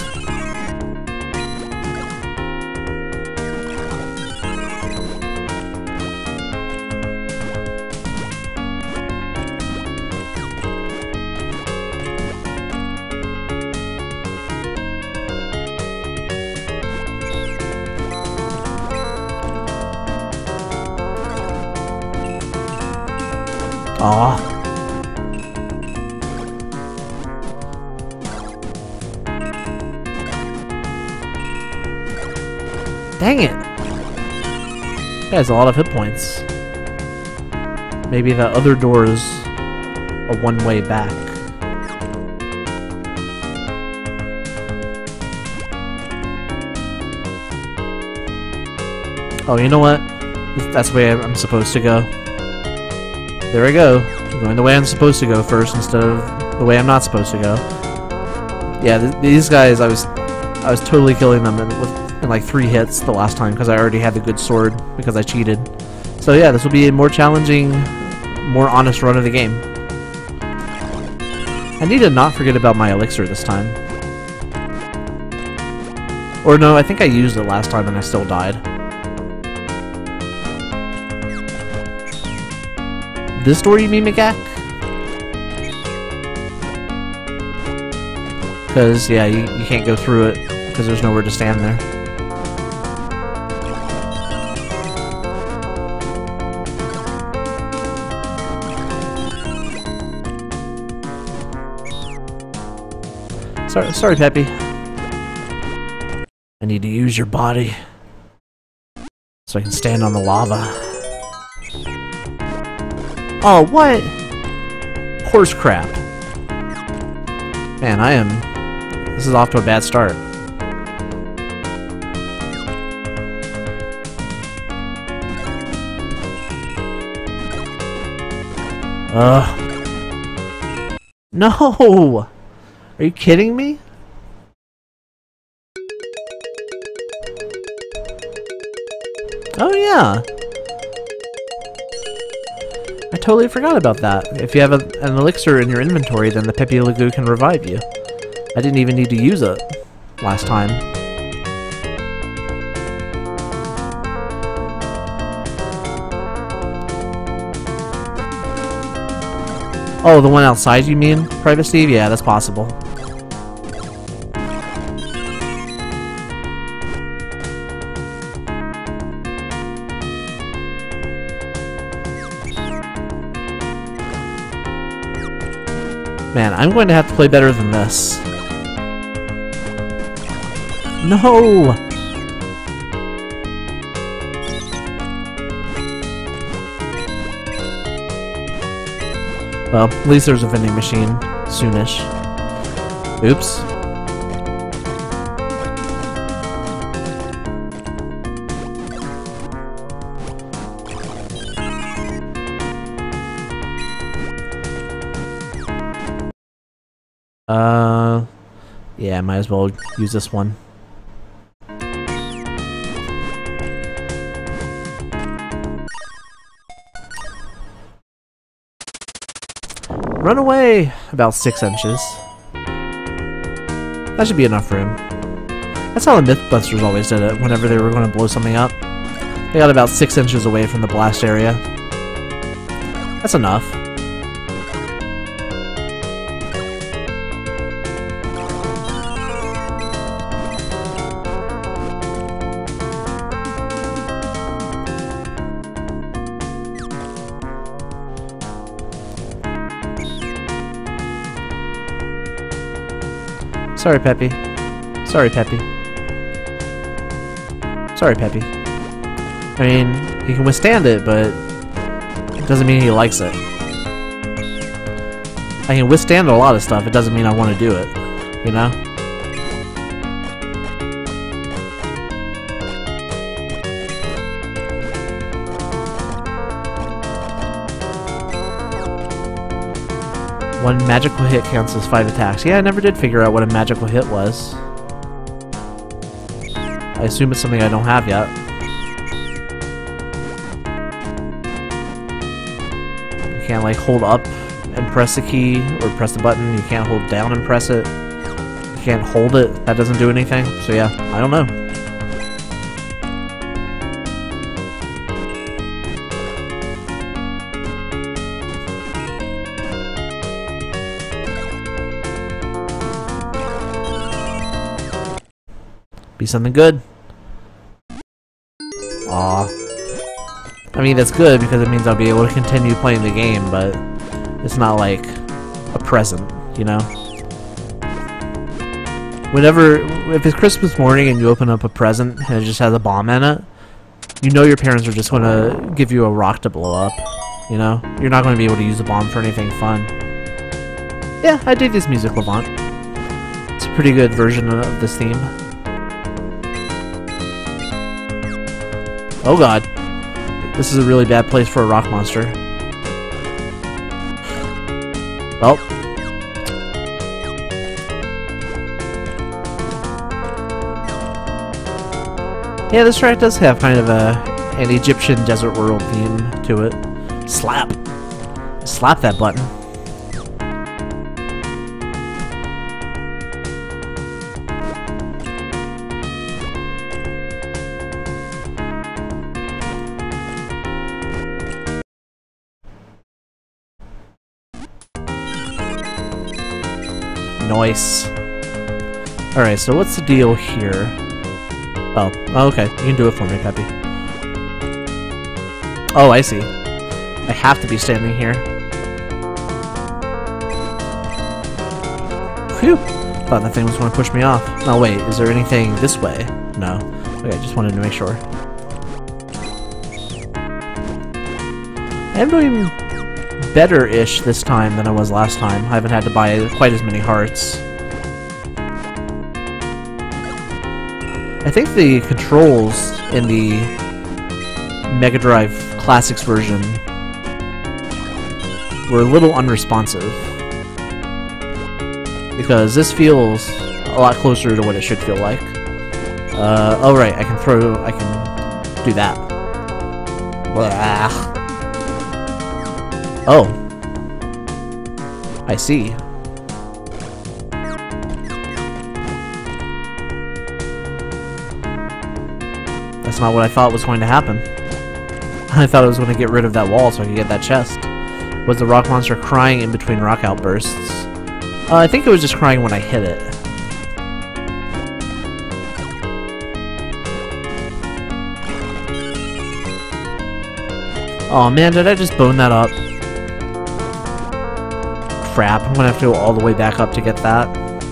Aw. Dang it! That has a lot of hit points. Maybe the other door is a one-way back. Oh, you know what? That's the way I'm supposed to go. There I go. I'm going the way I'm supposed to go first instead of the way I'm not supposed to go. Yeah, these guys, I was totally killing them in like 3 hits the last time because I already had the good sword because I cheated. So yeah, this will be a more challenging, more honest run of the game. I need to not forget about my elixir this time. Or no, I think I used it last time and I still died. This door, you mean, Magak? Because, yeah, you can't go through it because there's nowhere to stand there. Sorry, Peppy. I need to use your body so I can stand on the lava. Oh, what? Horse crap. Man, this is off to a bad start. No! Are you kidding me? Oh yeah! I totally forgot about that. If you have an elixir in your inventory, then the Peppy Lagoon can revive you. I didn't even need to use it last time. Oh, the one outside you mean, Private Steve? Yeah, that's possible. Man, I'm going to have to play better than this. No! Well, at least there's a vending machine soonish. Oops. Yeah, might as well use this one. Run away! About 6 inches. That should be enough room. That's how the Mythbusters always did it, whenever they were going to blow something up. They got about 6 inches away from the blast area. That's enough. Sorry, Peppy. Sorry, Peppy. Sorry, Peppy. I mean, he can withstand it, but it doesn't mean he likes it. I can withstand a lot of stuff, it doesn't mean I want to do it, you know? One magical hit counts as 5 attacks. Yeah, I never did figure out what a magical hit was. I assume it's something I don't have yet. You can't like hold up and press the key, or press the button. You can't hold down and press it. You can't hold it. That doesn't do anything. So yeah, I don't know. Be something good. Aw. I mean, that's good because it means I'll be able to continue playing the game, but it's not like a present, you know? If it's Christmas morning and you open up a present and it just has a bomb in it, you know your parents are just going to give you a rock to blow up, you know? You're not going to be able to use the bomb for anything fun. Yeah, I dig this music, Levant. It's a pretty good version of this theme. Oh god. This is a really bad place for a rock monster. Well. Yeah, this track does have kind of an Egyptian desert world theme to it. Slap. Slap that button. Nice. Alright, so what's the deal here? Oh, okay. You can do it for me, Peppy. Oh, I see. I have to be standing here. Phew! Thought that thing was going to push me off. No, wait. Is there anything this way? No. Okay, just wanted to make sure. I am doing better-ish this time than I was last time. I haven't had to buy quite as many hearts. I think the controls in the Mega Drive Classics version were a little unresponsive. Because this feels a lot closer to what it should feel like. Oh right, I can do that. Blah. Oh. I see. That's not what I thought was going to happen. I thought I was going to get rid of that wall so I could get that chest. Was the rock monster crying in between rock outbursts? I think it was just crying when I hit it. Oh man, did I just bone that up? Crap, I'm gonna have to go all the way back up to get that.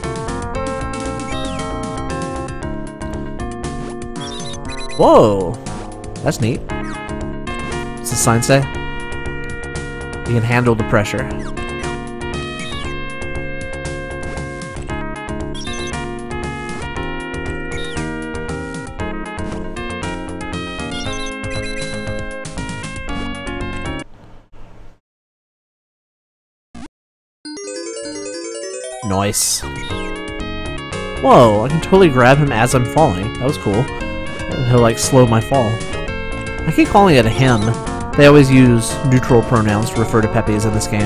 Whoa! That's neat. What's the sign say? You can handle the pressure. Nice. Whoa, I can totally grab him as I'm falling. That was cool. He'll like slow my fall. I keep calling it a him. They always use neutral pronouns to refer to Pepes in this game.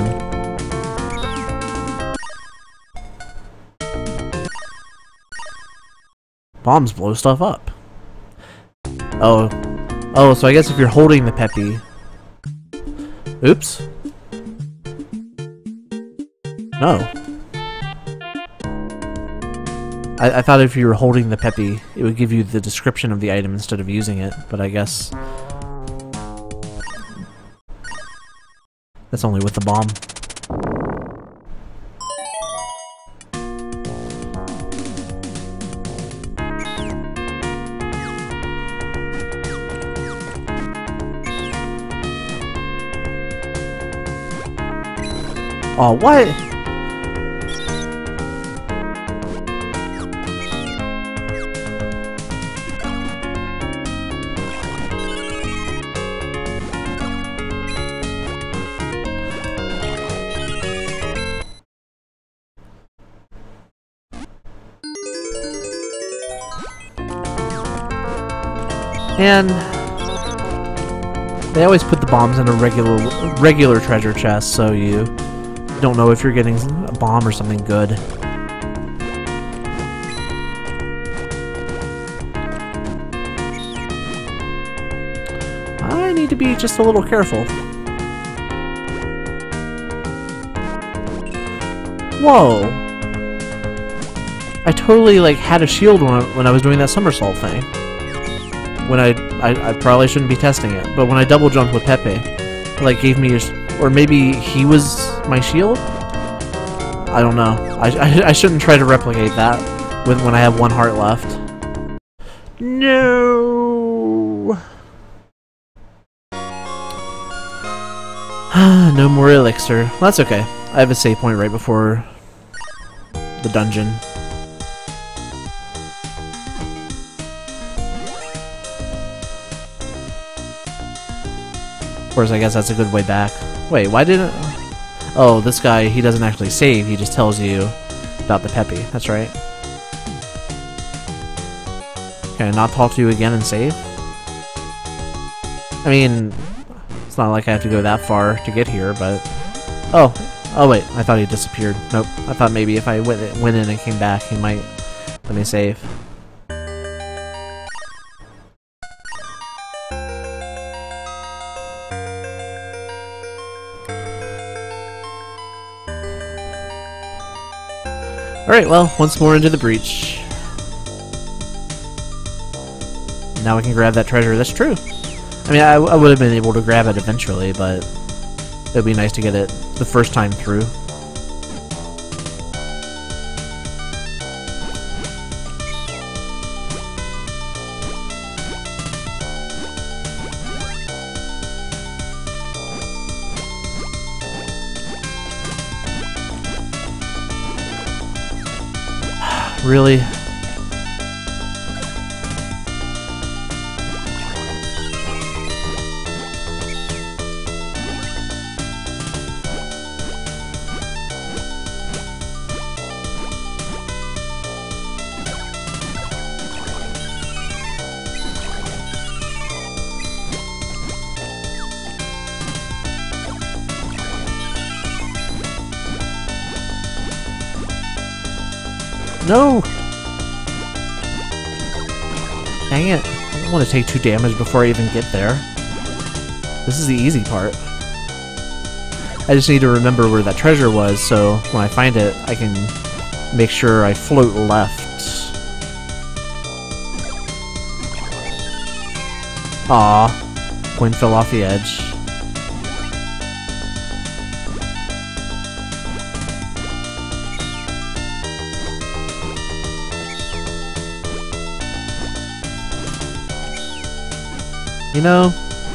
Bombs blow stuff up. Oh. Oh, so I guess if you're holding the Peppy... Oops. No. I thought if you were holding the Peppy, it would give you the description of the item instead of using it, but I guess... that's only with the bomb. Oh, what? And they always put the bombs in a regular treasure chest, so you don't know if you're getting a bomb or something good. I need to be just a little careful. Whoa! I totally like had a shield when I was doing that somersault thing. When I probably shouldn't be testing it, but when I double jumped with Pepe, it, like gave me or maybe he was my shield? I don't know. I shouldn't try to replicate that when I have one heart left. No. No more elixir. Well, that's okay. I have a save point right before the dungeon. Of course, I guess that's a good way back. Wait, why didn't... Oh, this guy, he doesn't actually save, he just tells you about the Peppy. That's right. Can I not talk to you again and save? I mean, it's not like I have to go that far to get here, but... Oh, wait, I thought he disappeared. Nope, I thought maybe if I went in and came back, he might let me save. Alright, well, once more into the breach. Now we can grab that treasure. That's true. I mean, I would have been able to grab it eventually, but it would be nice to get it the first time through. Really? No! Dang it. I don't want to take 2 damage before I even get there. This is the easy part. I just need to remember where that treasure was, so when I find it, I can make sure I float left. Aw. Coin fell off the edge. You know,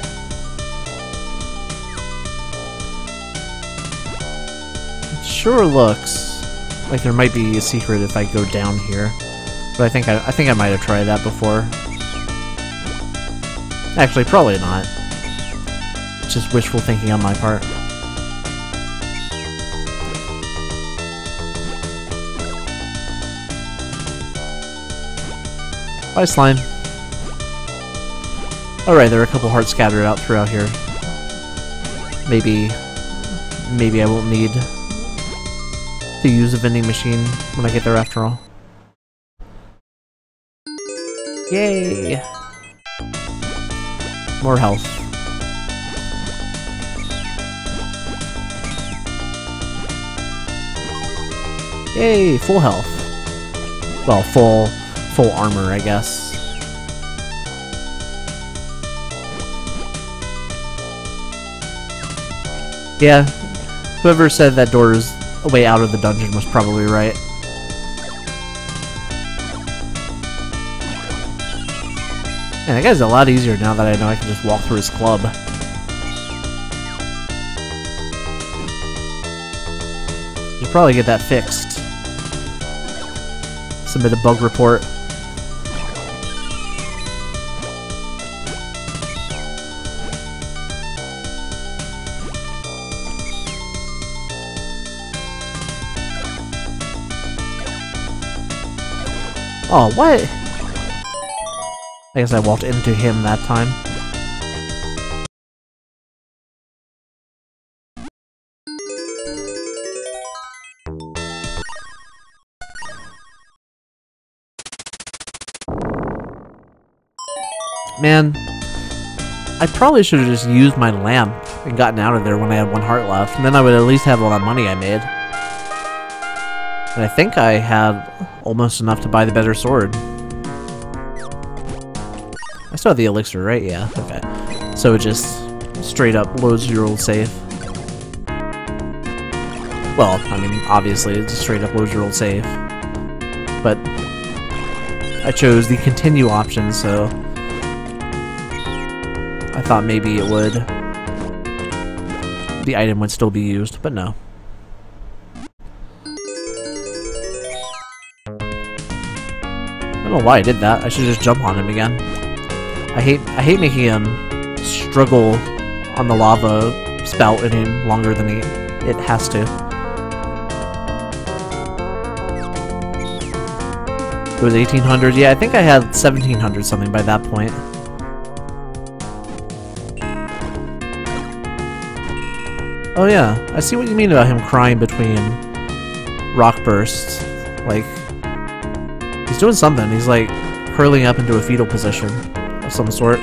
it sure looks like there might be a secret if I go down here, but I think I might have tried that before. Actually, probably not. Just wishful thinking on my part. Bye, slime. Alright, there are a couple hearts scattered out throughout here. Maybe I won't need to use a vending machine when I get there after all. Yay! More health. Yay! Full health. Well, full armor, I guess. Yeah, whoever said that door is a way out of the dungeon was probably right. Man, that guy's a lot easier now that I know I can just walk through his club. You'll probably get that fixed. Submit a bug report. Oh, what? I guess I walked into him that time. Man, I probably should have just used my lamp and gotten out of there when I had 1 heart left, and then I would at least have all that money I made. And I think I had almost enough to buy the better sword. I still have the elixir, right? Yeah, okay. So it just straight up loads your old save. Well, I mean, obviously, it just straight up loads your old save. But I chose the continue option, so I thought maybe it would. The item would still be used, but no. I don't know why I did that. I should just jump on him again. I hate making him struggle on the lava spout any longer than it has to. It was 1800. Yeah, I think I had 1700 something by that point. Oh yeah, I see what you mean about him crying between rock bursts. Like, he's doing something. He's like curling up into a fetal position of some sort.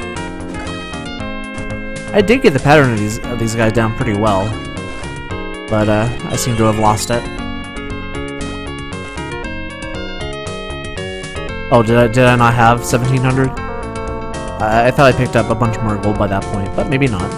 I did get the pattern of these guys down pretty well, but I seem to have lost it. Oh, did I not have 1700? I thought I picked up a bunch more gold by that point, but maybe not.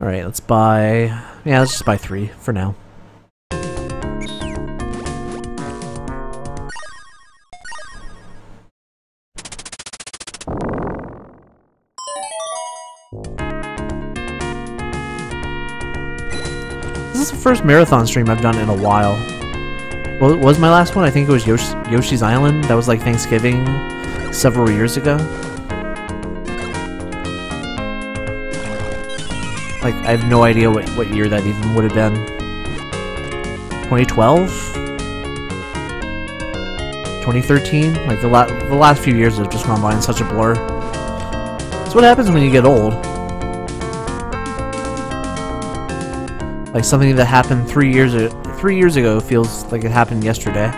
Alright, let's buy... Yeah, let's just buy 3 for now. This is the first marathon stream I've done in a while. Well, was my last one? I think it was Yoshi's Island. That was like Thanksgiving several years ago. Like, I have no idea what year that even would have been. 2012? 2013? Like, the last few years have just gone by in such a blur. That's what happens when you get old. Like, something that happened 3 years ago feels like it happened yesterday.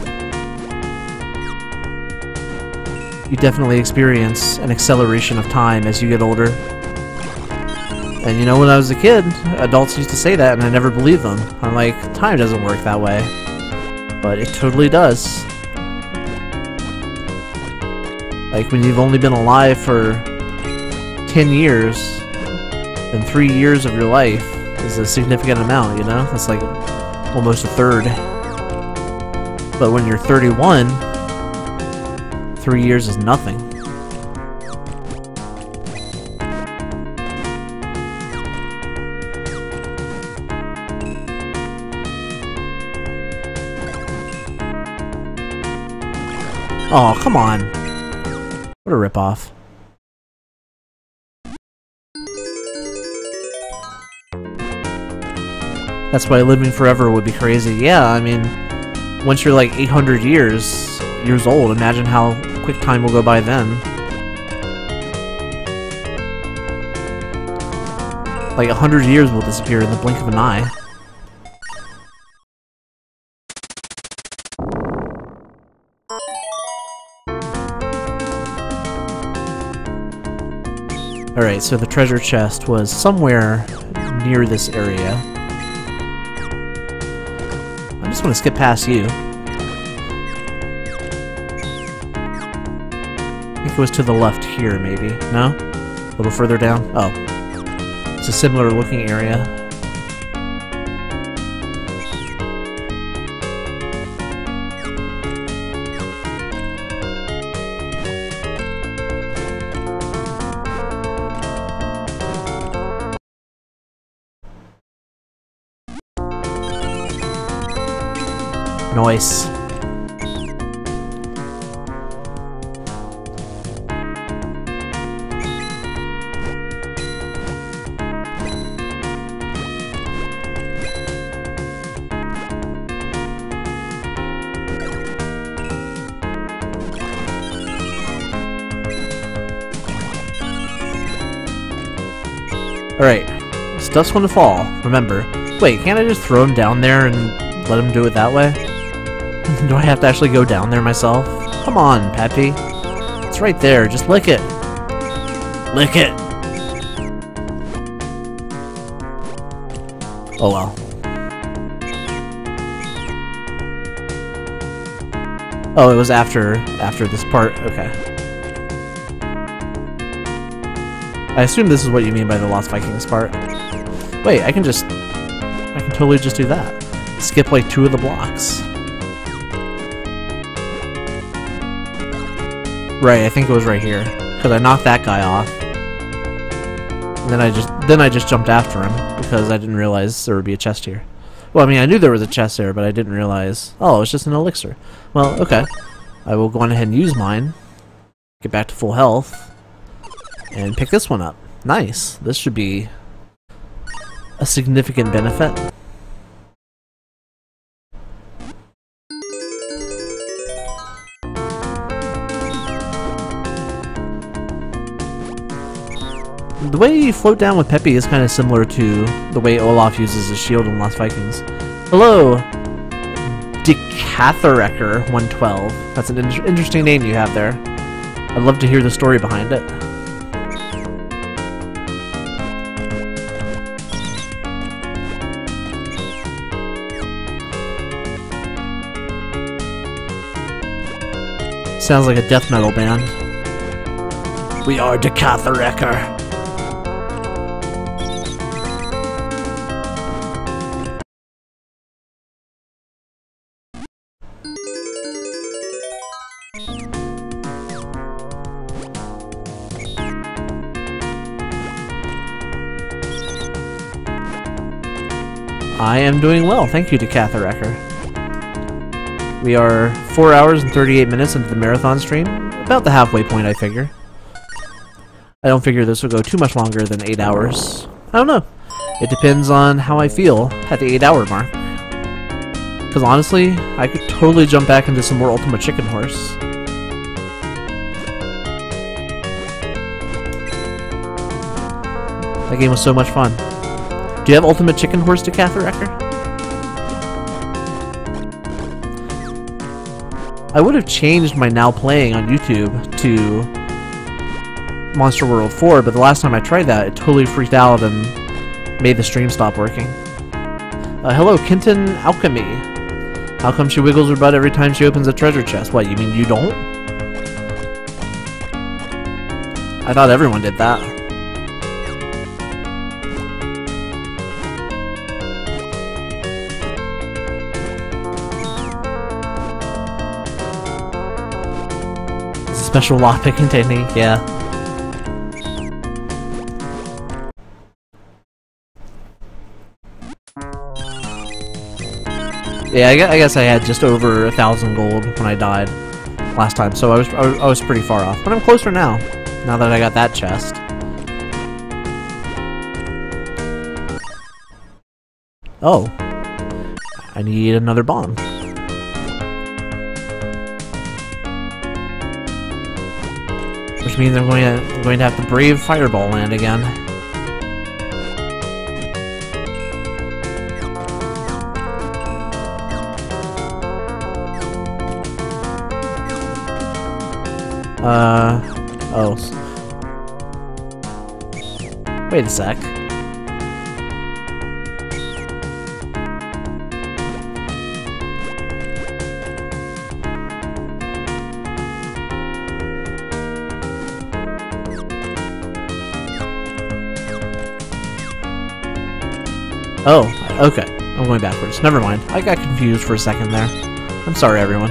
You definitely experience an acceleration of time as you get older. And you know, when I was a kid, adults used to say that and I never believed them. I'm like, time doesn't work that way. But it totally does. Like, when you've only been alive for 10 years, then 3 years of your life is a significant amount, you know? That's like almost a third. But when you're 31, 3 years is nothing. Oh, come on. What a ripoff. That's why living forever would be crazy. Yeah, I mean, once you're like 800 years old, imagine how quick time will go by then. Like 100 years will disappear in the blink of an eye. Alright, so the treasure chest was somewhere near this area. I just want to skip past you. I think it was to the left here, maybe. No? A little further down? Oh. It's a similar looking area. Nice. Alright, stuff's gonna fall, remember. Wait, can't I just throw him down there and let him do it that way? Do I have to actually go down there myself? Come on, Peppy. It's right there, just lick it. Lick it! Oh well. Oh, it was after this part, okay. I assume this is what you mean by the Lost Vikings part. Wait, I can totally just do that. Skip like 2 of the blocks. Right, I think it was right here. Because I knocked that guy off. And then I just jumped after him because I didn't realize there would be a chest here. Well, I mean, I knew there was a chest there, but I didn't realize... Oh, it's just an elixir. Well, okay. I will go on ahead and use mine. Get back to full health. And pick this one up. Nice. This should be a significant benefit. The way you float down with Peppy is kind of similar to the way Olaf uses his shield in Lost Vikings. Hello, Decathorecker 112. That's an interesting name you have there. I'd love to hear the story behind it. Sounds like a death metal band. We are Decathorecker. I am doing well, thank you to Catharecker. We are 4 hours and 38 minutes into the marathon stream. About the halfway point, I figure. I don't figure this will go too much longer than 8 hours. I don't know. It depends on how I feel at the 8-hour mark. Because honestly, I could totally jump back into some more Ultimate Chicken Horse. That game was so much fun. Do you have Ultimate Chicken Horse to Catharecker? I would have changed my now playing on YouTube to Monster World 4, but the last time I tried that, it totally freaked out and made the stream stop working. Hello, Kenton Alchemy. How come she wiggles her butt every time she opens a treasure chest? What, you mean you don't? I thought everyone did that. Special lockpicking technique, yeah. Yeah, I guess I had just over 1,000 gold when I died last time, so I was pretty far off. But I'm closer now, now that I got that chest. Oh, I need another bomb. Which means I'm going to have to brave Fireball Land again. Oh. Wait a sec. Oh, okay. I'm going backwards. Never mind. I got confused for a second there. I'm sorry, everyone.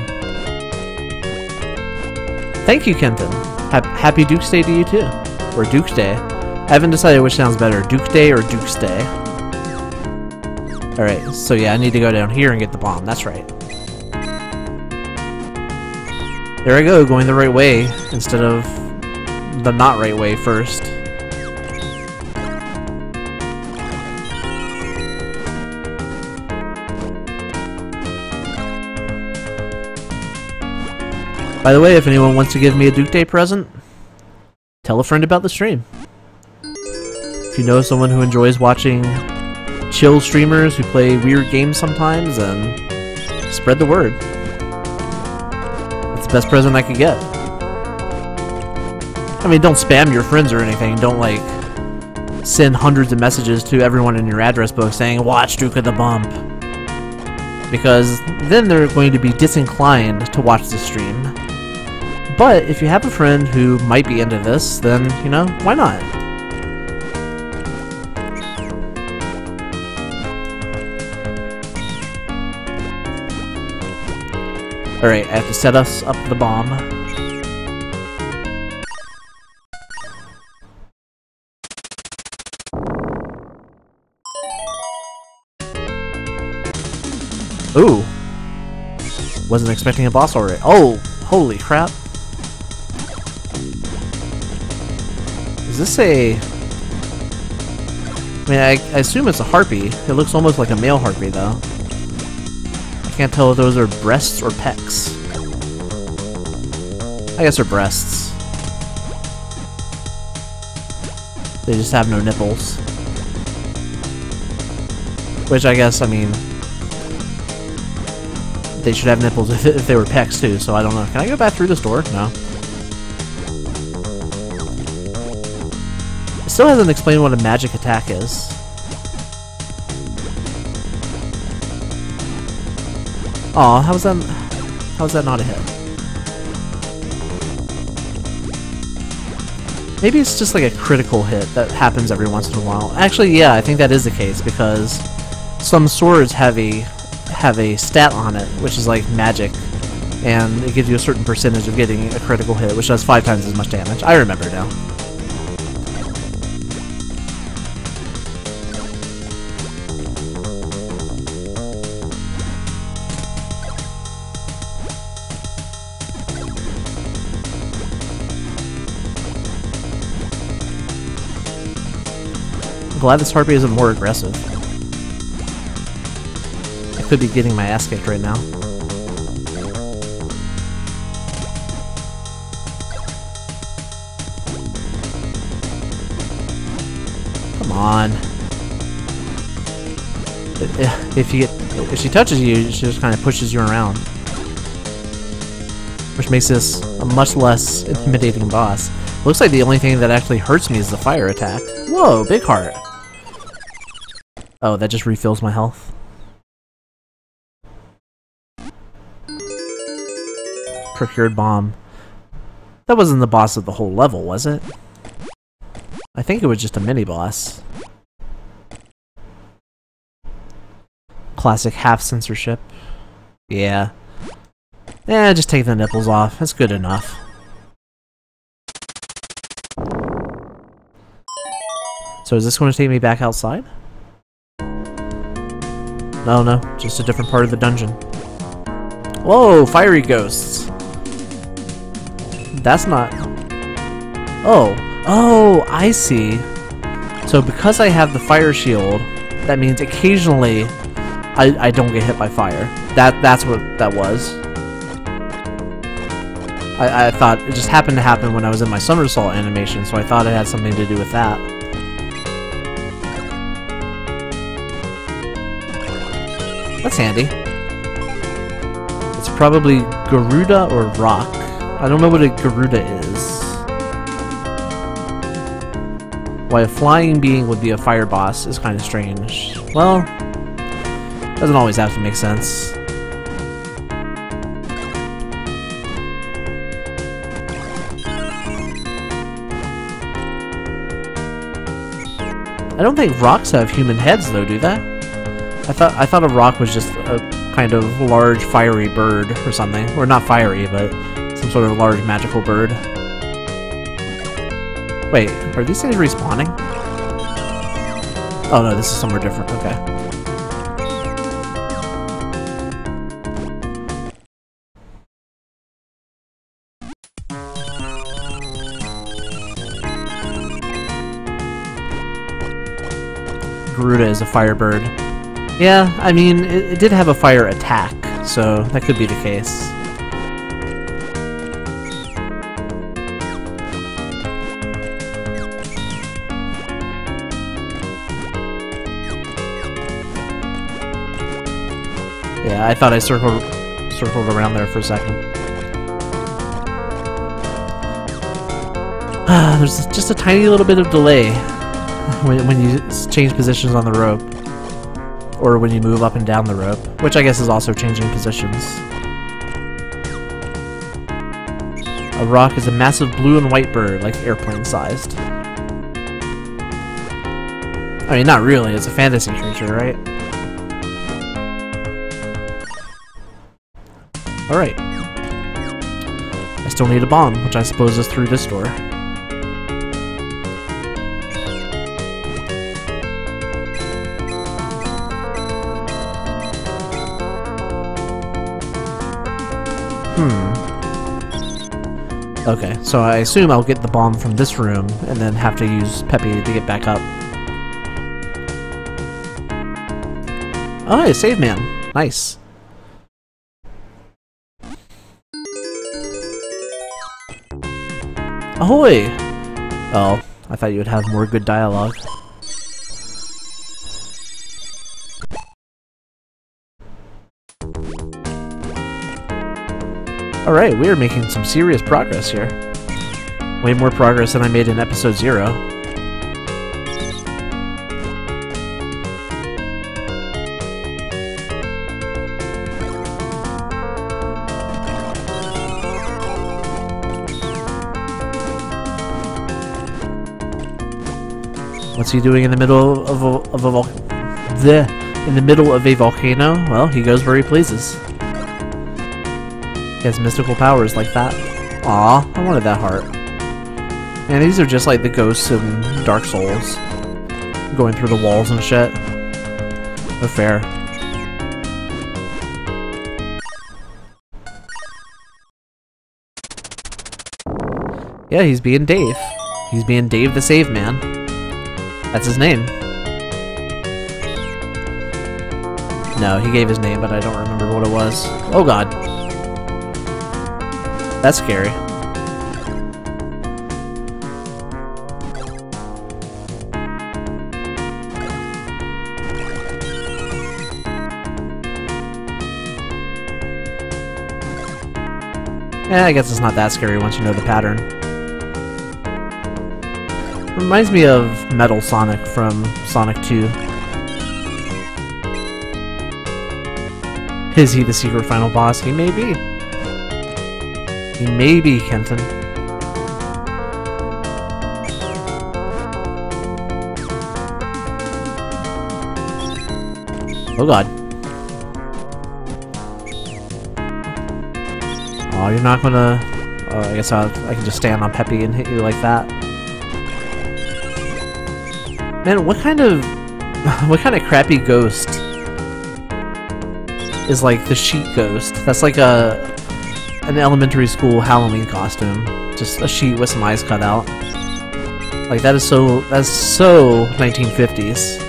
Thank you, Kenton. Happy Duke's Day to you, too. Or Duke's Day. I haven't decided which sounds better, Duke Day or Duke's Day. Alright, so yeah, I need to go down here and get the bomb. That's right. There I go, going the right way instead of the not right way first. By the way, if anyone wants to give me a Duke Day present, tell a friend about the stream. If you know someone who enjoys watching chill streamers who play weird games sometimes, then spread the word. That's the best present I could get. I mean, don't spam your friends or anything. Don't, like, send hundreds of messages to everyone in your address book saying, watch Duke of the Bump. Because then they're going to be disinclined to watch the stream. But if you have a friend who might be into this, then, you know, why not? Alright, I have to set us up the bomb. Ooh! Wasn't expecting a boss already. Oh! Holy crap. Is this a... I mean, I assume it's a harpy. It looks almost like a male harpy, though. I can't tell if those are breasts or pecs. I guess they're breasts. They just have no nipples. Which I guess, I mean... they should have nipples if they were pecs, too, so I don't know. Can I go back through this door? No. It still hasn't explained what a magic attack is. Aw, how's that not a hit? Maybe it's just like a critical hit that happens every once in a while. Actually, yeah, I think that is the case, because some swords have a stat on it, which is like magic, and it gives you a certain percentage of getting a critical hit, which does 5 times as much damage. I remember now. glad this harpy isn't more aggressive. I could be getting my ass kicked right now. Come on. If she touches you, she just kind of pushes you around. Which makes this a much less intimidating boss. Looks like the only thing that actually hurts me is the fire attack. Whoa, big heart. Oh, that just refills my health. Procured bomb. That wasn't the boss of the whole level, was it? I think it was just a mini-boss. Classic half censorship. Yeah. Eh, just take the nipples off. That's good enough. So is this going to take me back outside? No, just a different part of the dungeon. Whoa, fiery ghosts. That's not... Oh, I see. So because I have the fire shield, that means occasionally I don't get hit by fire. That's what that was. I thought it just happened to happen when I was in my somersault animation, so I thought it had something to do with that. That's handy. It's probably Garuda or Rock. I don't know what a Garuda is. Why a flying being would be a fire boss is kind of strange. Well, doesn't always have to make sense. I don't think rocks have human heads though, do they? I thought a rock was just a kind of large fiery bird or something. Or not fiery, but some sort of large magical bird. Wait, are these things respawning? Oh no, this is somewhere different. Okay. Garuda is a firebird. Yeah, I mean, it did have a fire attack, so that could be the case. Yeah, I thought I circled around there for a second. There's just a tiny little bit of delay when you change positions on the rope, or when you move up and down the rope, which I guess is also changing positions. A rock is a massive blue and white bird, like airplane-sized. I mean, not really, it's a fantasy creature, right? Alright. I still need a bomb, which I suppose is through this door. Okay, so I assume I'll get the bomb from this room, and then have to use Peppy to get back up. Oh, hey, save man. Nice. Ahoy! Oh, I thought you would have more good dialogue. Alright, we are making some serious progress here. Way more progress than I made in episode 0. What's he doing in the middle of a volcano? Well, he goes where he pleases. He has mystical powers like that. Aw, I wanted that heart. Man, these are just like the ghosts in Dark Souls. Going through the walls and shit. No fair. Yeah, he's being Dave. He's being Dave the Save Man. That's his name. No, he gave his name, but I don't remember what it was. Oh god. That's scary. I guess it's not that scary once you know the pattern. Reminds me of Metal Sonic from Sonic 2. Is he the secret final boss? He may be. He may be, Kenton. Oh god. Oh, you're not gonna... Oh, I guess I can just stand on Peppy and hit you like that. Man, what kind of crappy ghost is like the sheet ghost? That's like an elementary school Halloween costume. Just a sheet with some eyes cut out. Like that's so 1950s.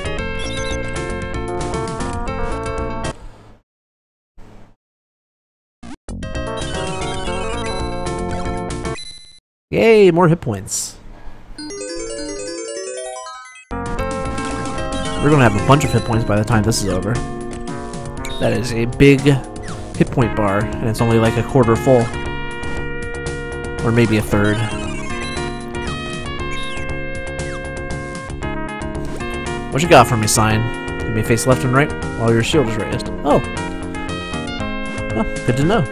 Yay, more hit points. We're gonna have a bunch of hit points by the time this is over. That is a big hit point bar, and it's only like a quarter full. Or maybe a third. What you got for me, Sign? Give me face left and right while your shield is raised. Oh. Well, good to know.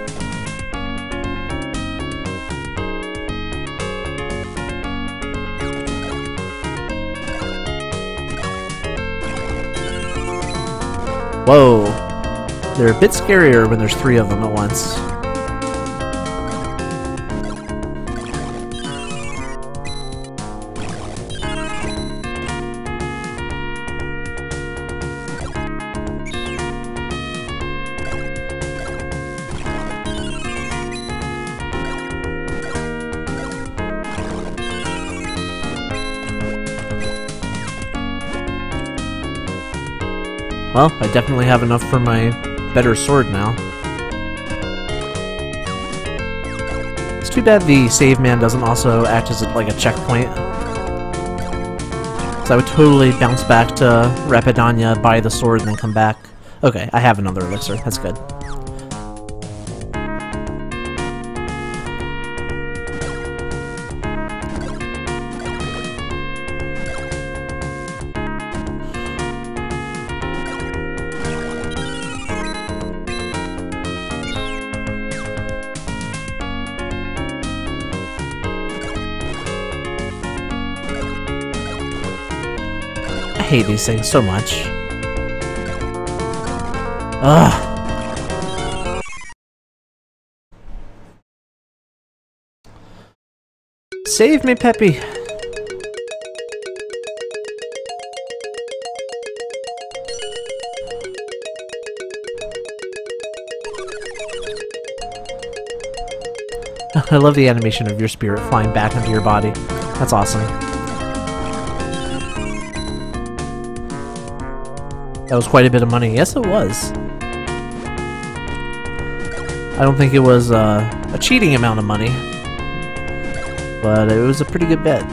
Whoa. They're a bit scarier when there's 3 of them at once. Well, I definitely have enough for my better sword now. It's too bad the save man doesn't also act as like a checkpoint. So I would totally bounce back to Rapidania, buy the sword, and then come back. Okay, I have another elixir. That's good. I hate these things so much. Ugh. Save me, Peppy. I love the animation of your spirit flying back into your body. That's awesome. That was quite a bit of money. Yes, it was. I don't think it was a cheating amount of money, but it was a pretty good bet.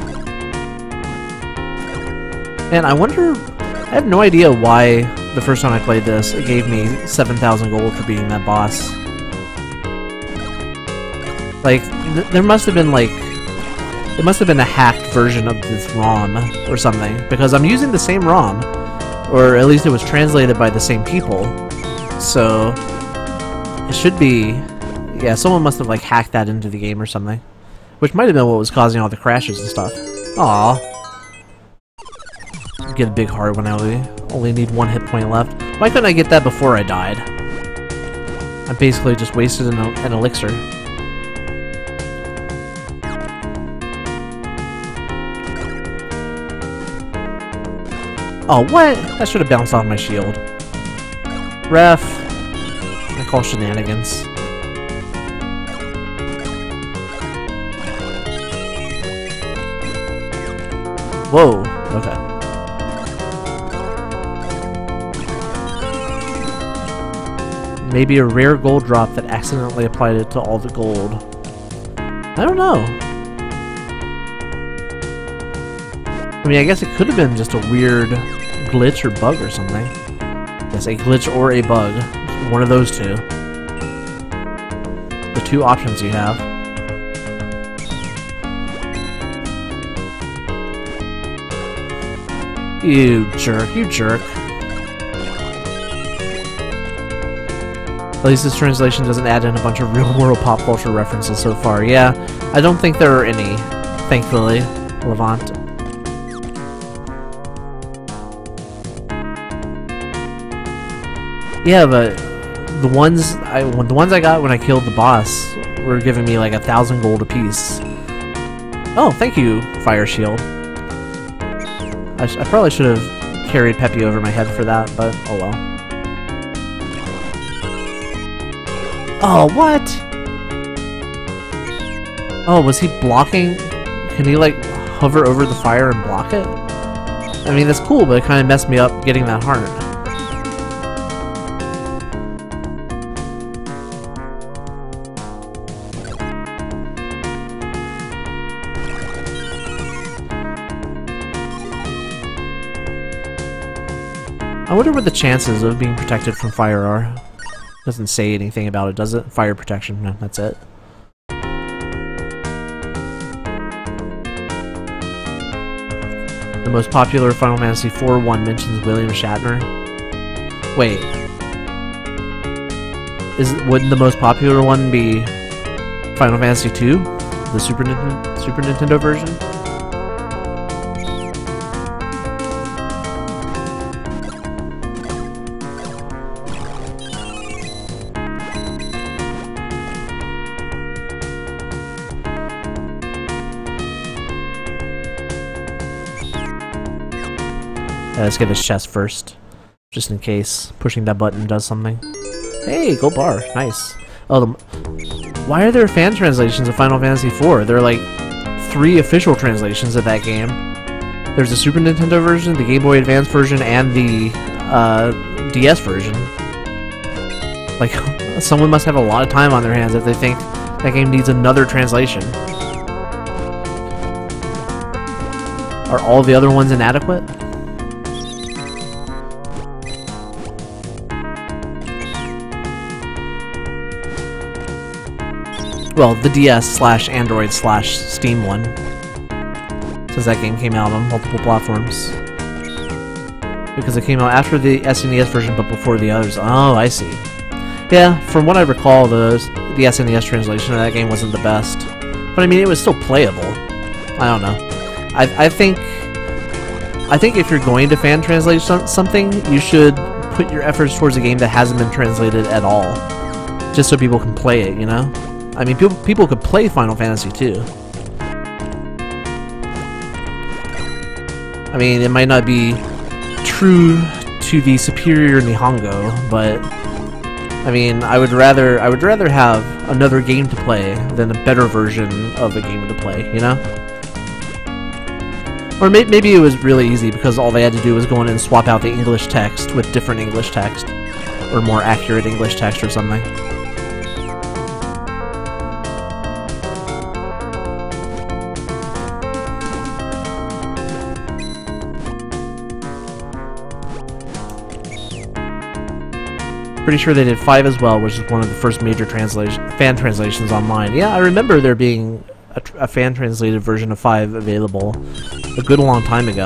And I wonder... I have no idea why the first time I played this, it gave me 7,000 gold for beating that boss. Like, there must have been like... It must have been a hacked version of this ROM or something, because I'm using the same ROM. Or at least it was translated by the same people. So it should be... Yeah, someone must have like hacked that into the game or something. Which might have been what was causing all the crashes and stuff. Aww. Get a big heart when I only need 1 hit point left. Why couldn't I get that before I died? I basically just wasted an elixir. Oh, what? That should have bounced off my shield. Ref. I call shenanigans. Whoa. Okay. Maybe a rare gold drop that accidentally applied it to all the gold. I don't know. I mean, I guess it could have been just a weird glitch or bug or something. Yes, a glitch or a bug. One of those two. The two options you have. You jerk, you jerk. At least this translation doesn't add in a bunch of real-world pop culture references so far. Yeah, I don't think there are any, thankfully, Levant. Yeah, but the ones I got when I killed the boss were giving me like 1,000 gold apiece. Oh, thank you, Fire Shield. I probably should have carried Peppy over my head for that, but oh well. Oh, what? Oh, was he blocking? Can he like hover over the fire and block it? I mean, that's cool, but it kind of messed me up getting that heart. I wonder what the chances of being protected from fire are. Doesn't say anything about it, does it? Fire protection, no, that's it. The most popular Final Fantasy IV one mentions William Shatner. Wait. Wouldn't the most popular one be Final Fantasy II? The Super Nintendo version? Let's get his chest first, just in case pushing that button does something. Hey, gold bar, nice. Oh, why are there fan translations of Final Fantasy IV? There are like 3 official translations of that game. There's the Super Nintendo version, the Game Boy Advance version, and the DS version. Like, someone must have a lot of time on their hands if they think that game needs another translation. Are all the other ones inadequate? Well, the DS/Android/Steam one, since that game came out on multiple platforms. Because it came out after the SNES version, but before the others. Oh, I see. Yeah, from what I recall, the SNES translation of that game wasn't the best. But I mean, it was still playable. I don't know. I think if you're going to fan translate something, you should put your efforts towards a game that hasn't been translated at all, just so people can play it, you know? I mean, people could play Final Fantasy II. I mean, it might not be true to the superior Nihongo, but I mean, I would rather have another game to play than a better version of a game to play, you know? Or maybe it was really easy because all they had to do was go in and swap out the English text with different English text, or more accurate English text or something. Pretty sure they did 5 as well, which is one of the first major fan translations online. Yeah, I remember there being a fan-translated version of 5 available a good long time ago.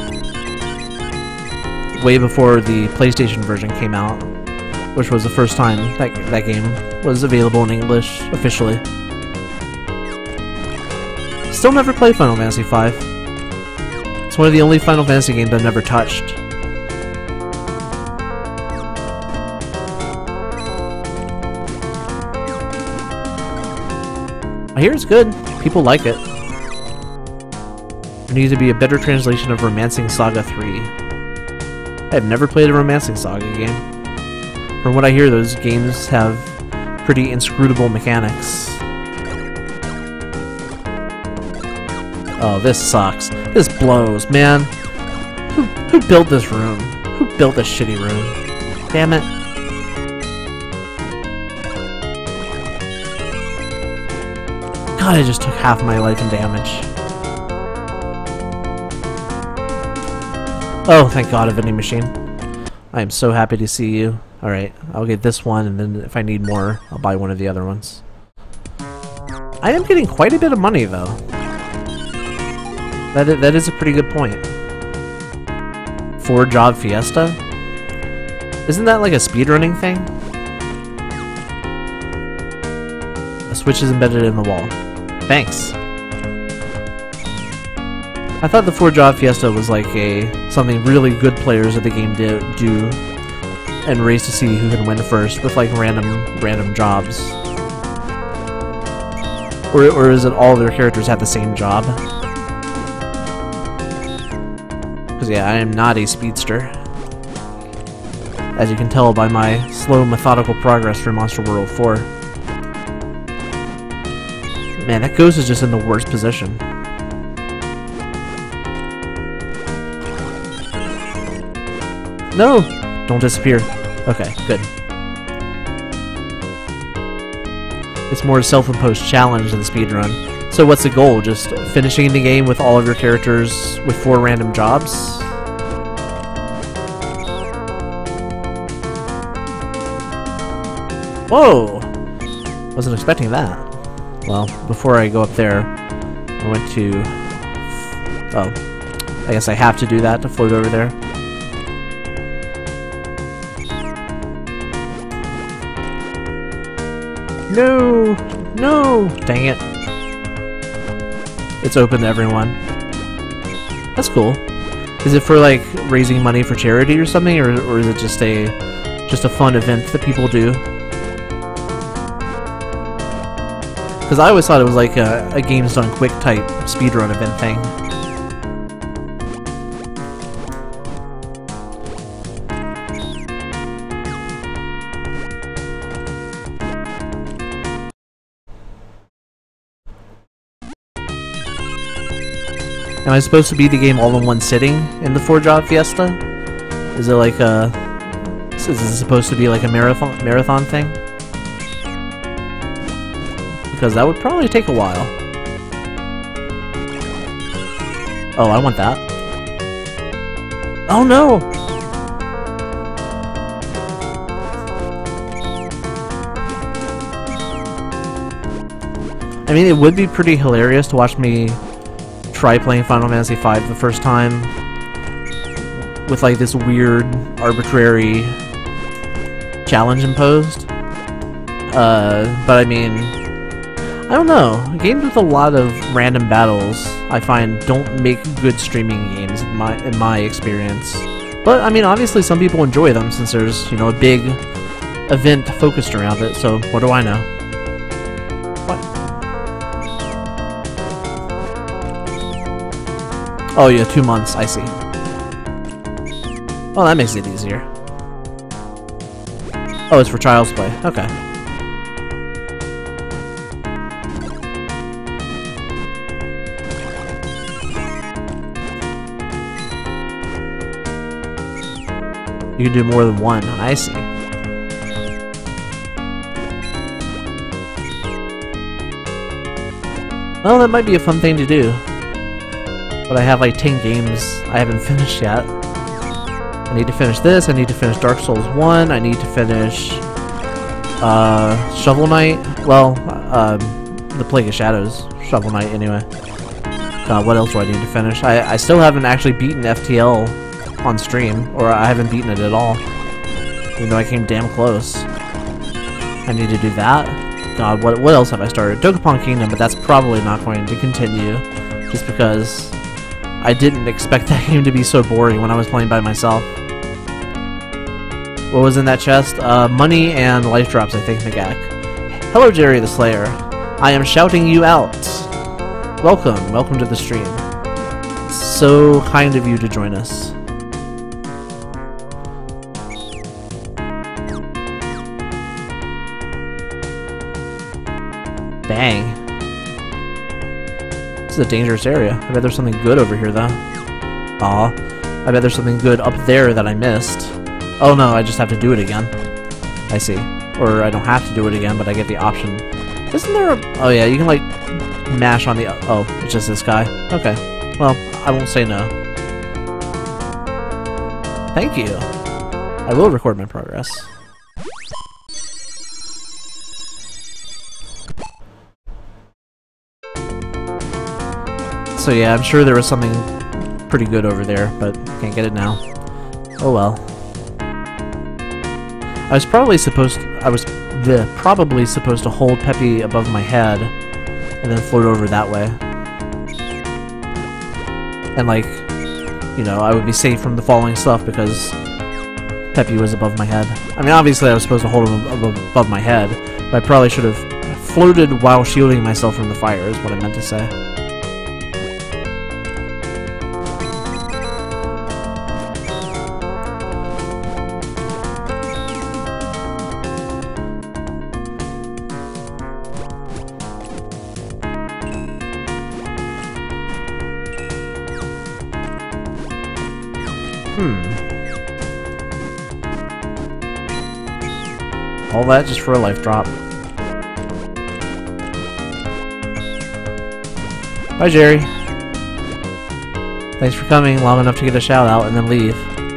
Way before the PlayStation version came out, which was the first time that game was available in English officially. Still never played Final Fantasy V. It's one of the only Final Fantasy games I've never touched. I hear it's good. People like it. There needs to be a better translation of Romancing Saga 3. I've never played a Romancing Saga game. From what I hear, those games have pretty inscrutable mechanics. Oh, this sucks. This blows, man. Who built this room? Who built this shitty room? Damn it. God, I just took half my life in damage. Oh, thank God, a vending machine. I am so happy to see you. Alright, I'll get this one, and then if I need more, I'll buy one of the other ones. I am getting quite a bit of money, though. That is a pretty good point. 4-job fiesta? Isn't that like a speedrunning thing? A switch is embedded in the wall. Thanks. I thought the 4-job fiesta was like something really good players of the game do and race to see who can win first with like random jobs. Or is it all their characters have the same job? Because yeah, I am not a speedster. As you can tell by my slow, methodical progress through Monster World 4. Man, that ghost is just in the worst position. No! Don't disappear. Okay, good. It's more a self-imposed challenge than the speedrun. So what's the goal? Just finishing the game with all of your characters with 4 random jobs? Whoa! Wasn't expecting that. Well, before I go up there, I went to... Oh. I guess I have to do that to float over there. No! No! Dang it. It's open to everyone. That's cool. Is it for, like, raising money for charity or something, or is it just a fun event that people do? Because I always thought it was like a Games Done Quick type speedrun event thing. Am I supposed to beat the game all in one sitting in the 4-job fiesta? Is it like is it supposed to be like a marathon thing? Because that would probably take a while. Oh, I want that. Oh no! I mean, it would be pretty hilarious to watch me try playing Final Fantasy V the first time with like this weird, arbitrary challenge imposed. But I mean, I don't know. Games with a lot of random battles, I find, don't make good streaming games in my experience. But I mean, obviously some people enjoy them since there's, you know, a big event focused around it. So what do I know? Oh yeah, 2 months, I see. Well, that makes it easier. Oh, it's for Child's Play. Okay. You can do more than one. I see. Well, that might be a fun thing to do. But I have like 10 games I haven't finished yet. I need to finish this, I need to finish Dark Souls 1, I need to finish Shovel Knight. Well, the Plague of Shadows. Shovel Knight, anyway. What else do I need to finish? I still haven't actually beaten FTL on stream, or I haven't beaten it at all. Even though I came damn close. I need to do that. God, what else have I started? Dokapon Kingdom, but that's probably not going to continue. Just because I didn't expect that game to be so boring when I was playing by myself. What was in that chest? Money and life drops, I think, Nagak. Hello, Jerry the Slayer. I am shouting you out. Welcome. Welcome to the stream. So kind of you to join us. Dang. This is a dangerous area. I bet there's something good over here, though. Aw. I bet there's something good up there that I missed. Oh no, I just have to do it again. I see. Or I don't have to do it again, but I get the option. Isn't there a... Oh yeah, you can like mash on the... Oh, it's just this guy. Okay. Well, I won't say no. Thank you. I will record my progress. So yeah, I'm sure there was something pretty good over there, but can't get it now. Oh well. I was probably supposed to hold Peppy above my head and then float over that way. And like, you know, I would be safe from the falling stuff because Peppy was above my head. I mean, obviously I was supposed to hold him above my head, but I probably should have floated while shielding myself from the fire is what I meant to say. All that just for a life drop. Bye, Jerry. Thanks for coming long enough to get a shout out and then leave.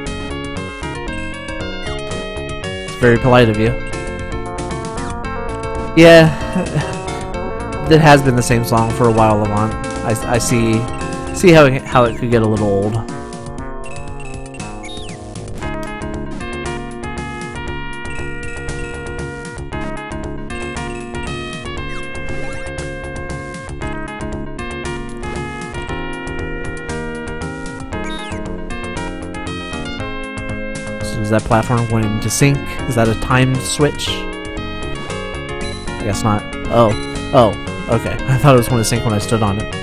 It's very polite of you. Yeah, it has been the same song for a while, Lamont. I see how it could get a little old. Is that platform going to sync? Is that a timed switch? I guess not. Oh, okay. I thought it was going to sync when I stood on it.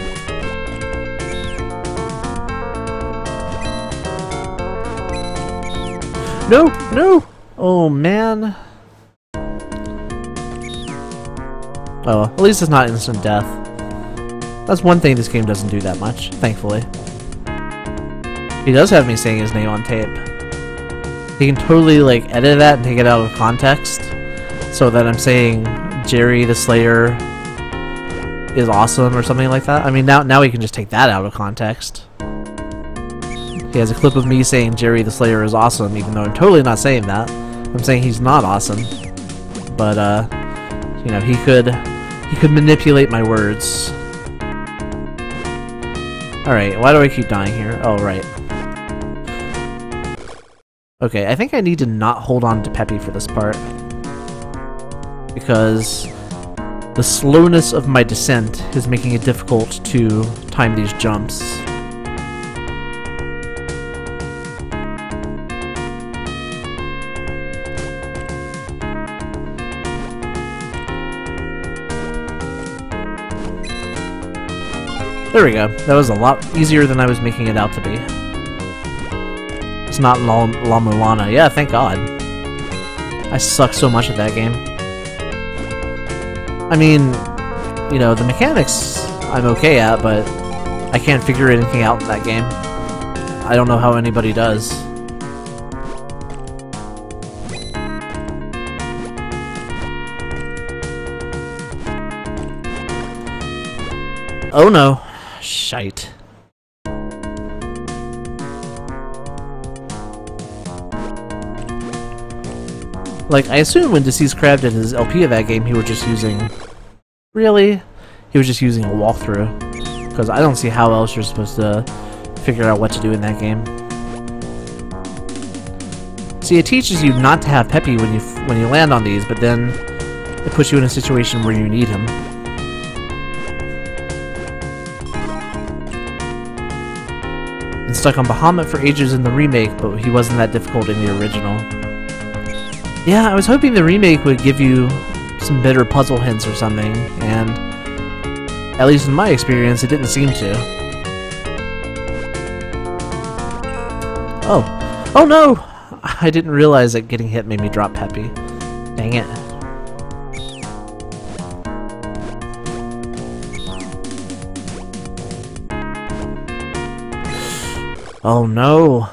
No! No! Oh, man. Oh, at least it's not instant death. That's one thing this game doesn't do that much, thankfully. He does have me saying his name on tape. He can totally, like, edit that and take it out of context so that I'm saying Jerry the Slayer is awesome or something like that. I mean, now he can just take that out of context. He has a clip of me saying Jerry the Slayer is awesome, even though I'm totally not saying that. I'm saying he's not awesome. But, you know, he could manipulate my words. Alright, why do I keep dying here? Oh, right. Okay, I think I need to not hold on to Peppy for this part. Because the slowness of my descent is making it difficult to time these jumps. There we go. That was a lot easier than I was making it out to be. It's not La Mulana. Yeah, thank God. I suck so much at that game. I mean, you know, the mechanics I'm okay at, but I can't figure anything out in that game. I don't know how anybody does. Oh no. Shite. Like, I assume when Deceased Crab did his LP of that game, he was just using... Really? He was just using a walkthrough. Because I don't see how else you're supposed to figure out what to do in that game. See, it teaches you not to have Peppy when you land on these, but then it puts you in a situation where you need him. Been stuck on Bahamut for ages in the remake, but he wasn't that difficult in the original. Yeah, I was hoping the remake would give you some better puzzle hints or something, and at least in my experience, it didn't seem to. Oh. Oh no! I didn't realize that getting hit made me drop Peppy. Dang it. Oh no!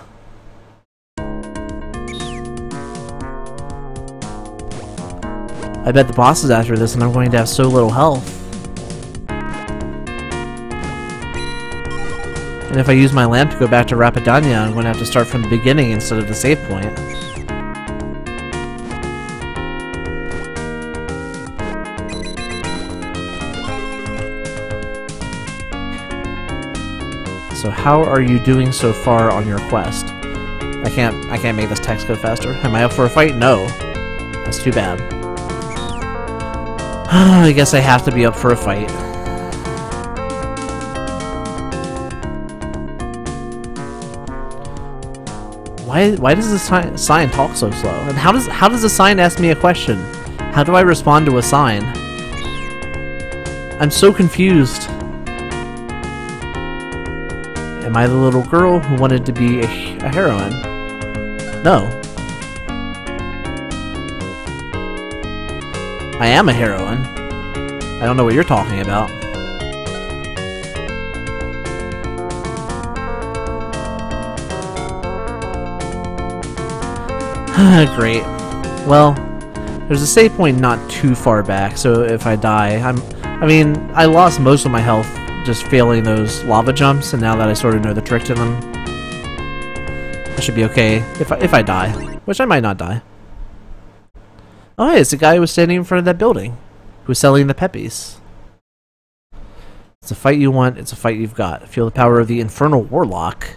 I bet the boss is after this and I'm going to have so little health. And if I use my lamp to go back to Rapidanha, I'm going to have to start from the beginning instead of the save point. So how are you doing so far on your quest? I can't make this text go faster. Am I up for a fight? No. That's too bad. I guess I have to be up for a fight. Why does the sign talk so slow? And how does the sign ask me a question? How do I respond to a sign? I'm so confused. Am I the little girl who wanted to be a heroine? No. I am a heroine. I don't know what you're talking about. Great. Well, there's a save point not too far back, so if I die, I mean, I lost most of my health just failing those lava jumps, and now that I sort of know the trick to them, I should be okay if I die, which I might not die. Oh hey, it's the guy who was standing in front of that building, who was selling the peppies. It's a fight you want, it's a fight you've got. Feel the power of the Infernal Warlock.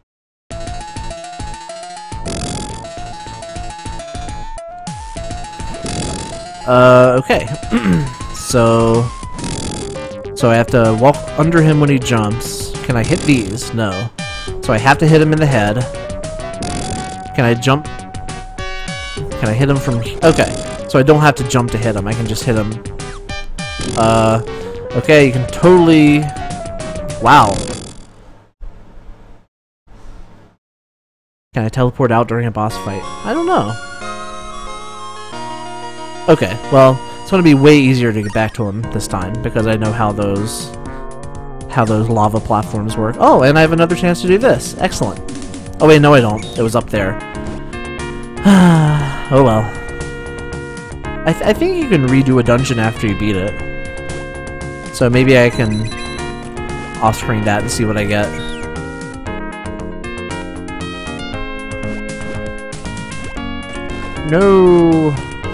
Okay. So I have to walk under him when he jumps. Can I hit these? No. So I have to hit him in the head. Can I jump? Can I hit him from... Okay. So I don't have to jump to hit him. I can just hit him. Okay, you can totally... Wow. Can I teleport out during a boss fight? I don't know. Okay, well, it's going to be way easier to get back to him this time, because I know how those lava platforms work. Oh, and I have another chance to do this. Excellent. Oh wait, no I don't. It was up there. Oh well. I think you can redo a dungeon after you beat it. So maybe I can off-screen that and see what I get. No!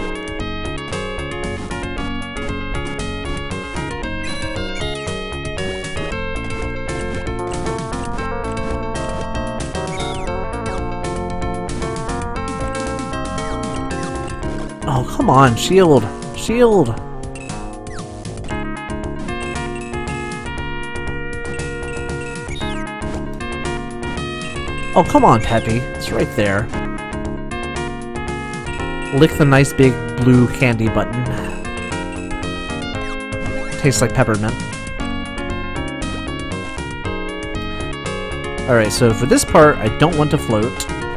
Oh, come on, shield! Shield! Oh, come on, Peppy. It's right there. Lick the nice big blue candy button. Tastes like peppermint. Alright, so for this part, I don't want to float.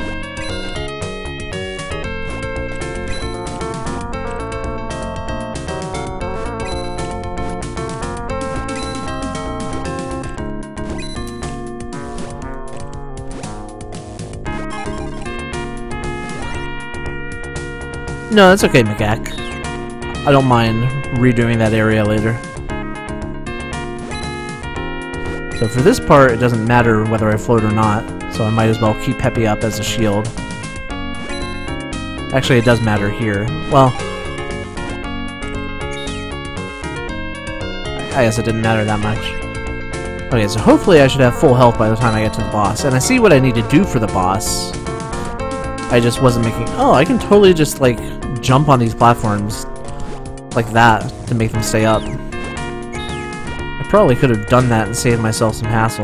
No, that's okay, Magak. I don't mind redoing that area later. So for this part, it doesn't matter whether I float or not, so I might as well keep Peppy up as a shield. Actually, it does matter here. Well, I guess it didn't matter that much. Okay, so hopefully I should have full health by the time I get to the boss. And I see what I need to do for the boss. I just wasn't making... Oh, I can totally just, like, jump on these platforms like that to make them stay up. I probably could have done that and saved myself some hassle.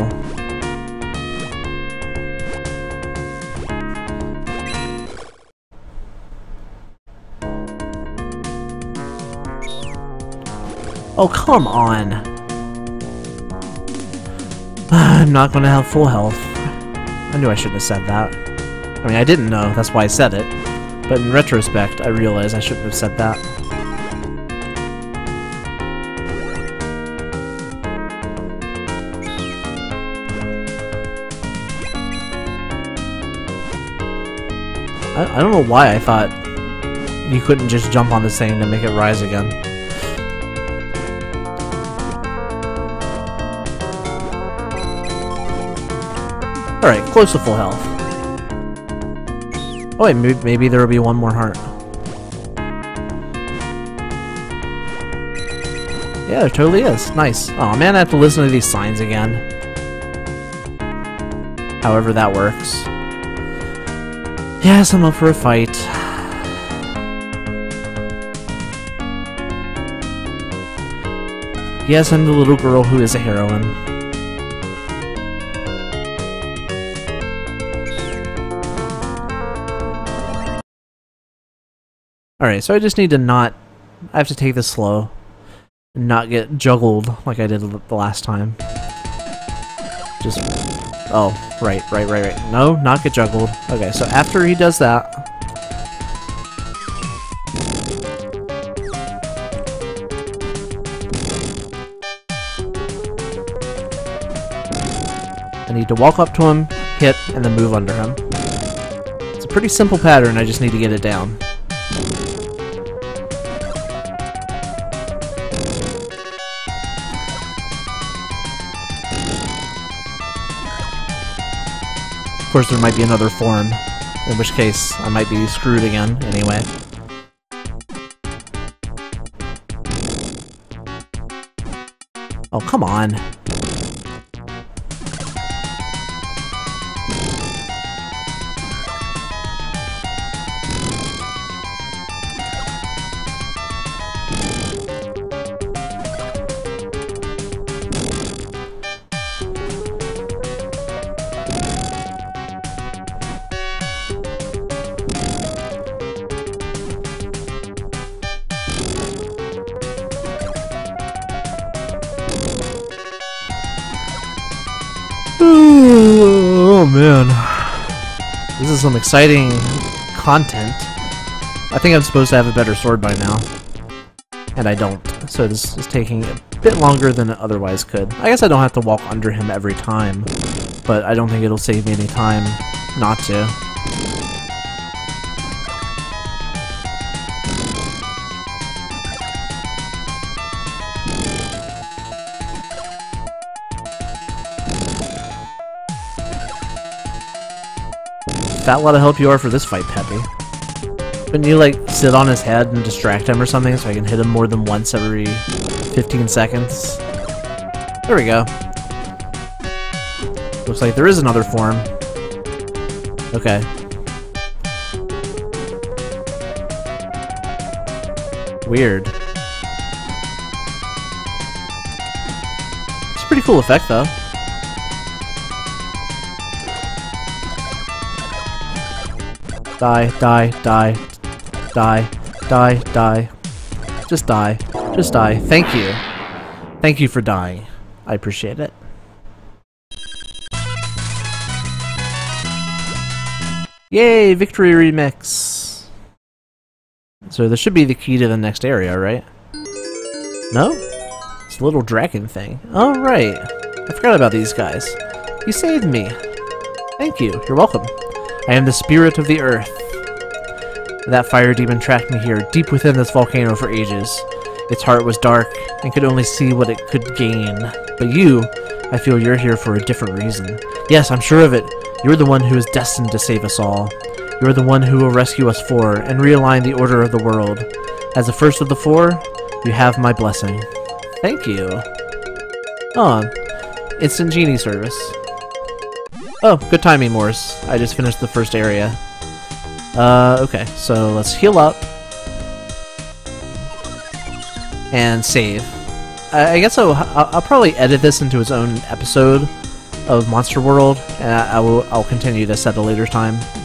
Oh, come on! I'm not going to have full health. I knew I shouldn't have said that. I mean, I didn't know, that's why I said it. But in retrospect, I realize I shouldn't have said that. I don't know why I thought you couldn't just jump on this thing to make it rise again. Alright, close to full health. Oh wait, maybe there will be one more heart. Yeah, there totally is. Nice. Oh man, I have to listen to these signs again. However that works. Yes, I'm up for a fight. Yes, I'm the little girl who is a heroine. Alright, so I just need to not... I have to take this slow. And not get juggled like I did the last time. Just... Oh, right. No, not get juggled. Okay, so after he does that... I need to walk up to him, hit, and then move under him. It's a pretty simple pattern, I just need to get it down. Of course, there might be another form, in which case I might be screwed again, anyway. Oh, come on. Oh man, this is some exciting content. I think I'm supposed to have a better sword by now, and I don't, so this is taking a bit longer than it otherwise could. I guess I don't have to walk under him every time, but I don't think it'll save me any time not to. That lot of help you are for this fight, Peppy. Wouldn't you, like, sit on his head and distract him or something so I can hit him more than once every 15 seconds? There we go. Looks like there is another form. Okay. Weird. It's a pretty cool effect, though. Die, die, die, die, die, die. Just die. Just die. Thank you. Thank you for dying. I appreciate it. Yay! Victory remix! So this should be the key to the next area, right? No? It's a little dragon thing. Oh, right. I forgot about these guys. You saved me. Thank you. You're welcome. I am the spirit of the earth. That fire demon trapped me here, deep within this volcano for ages. Its heart was dark, and could only see what it could gain. But you, I feel you're here for a different reason. Yes, I'm sure of it. You're the one who is destined to save us all. You're the one who will rescue us four, and realign the order of the world. As the first of the four, you have my blessing. Thank you. Oh, instant genie service. Oh, good timing, Morse. I just finished the first area. Okay, so let's heal up. And save. I guess I'll probably edit this into its own episode of Monster World, and I'll continue this at a later time.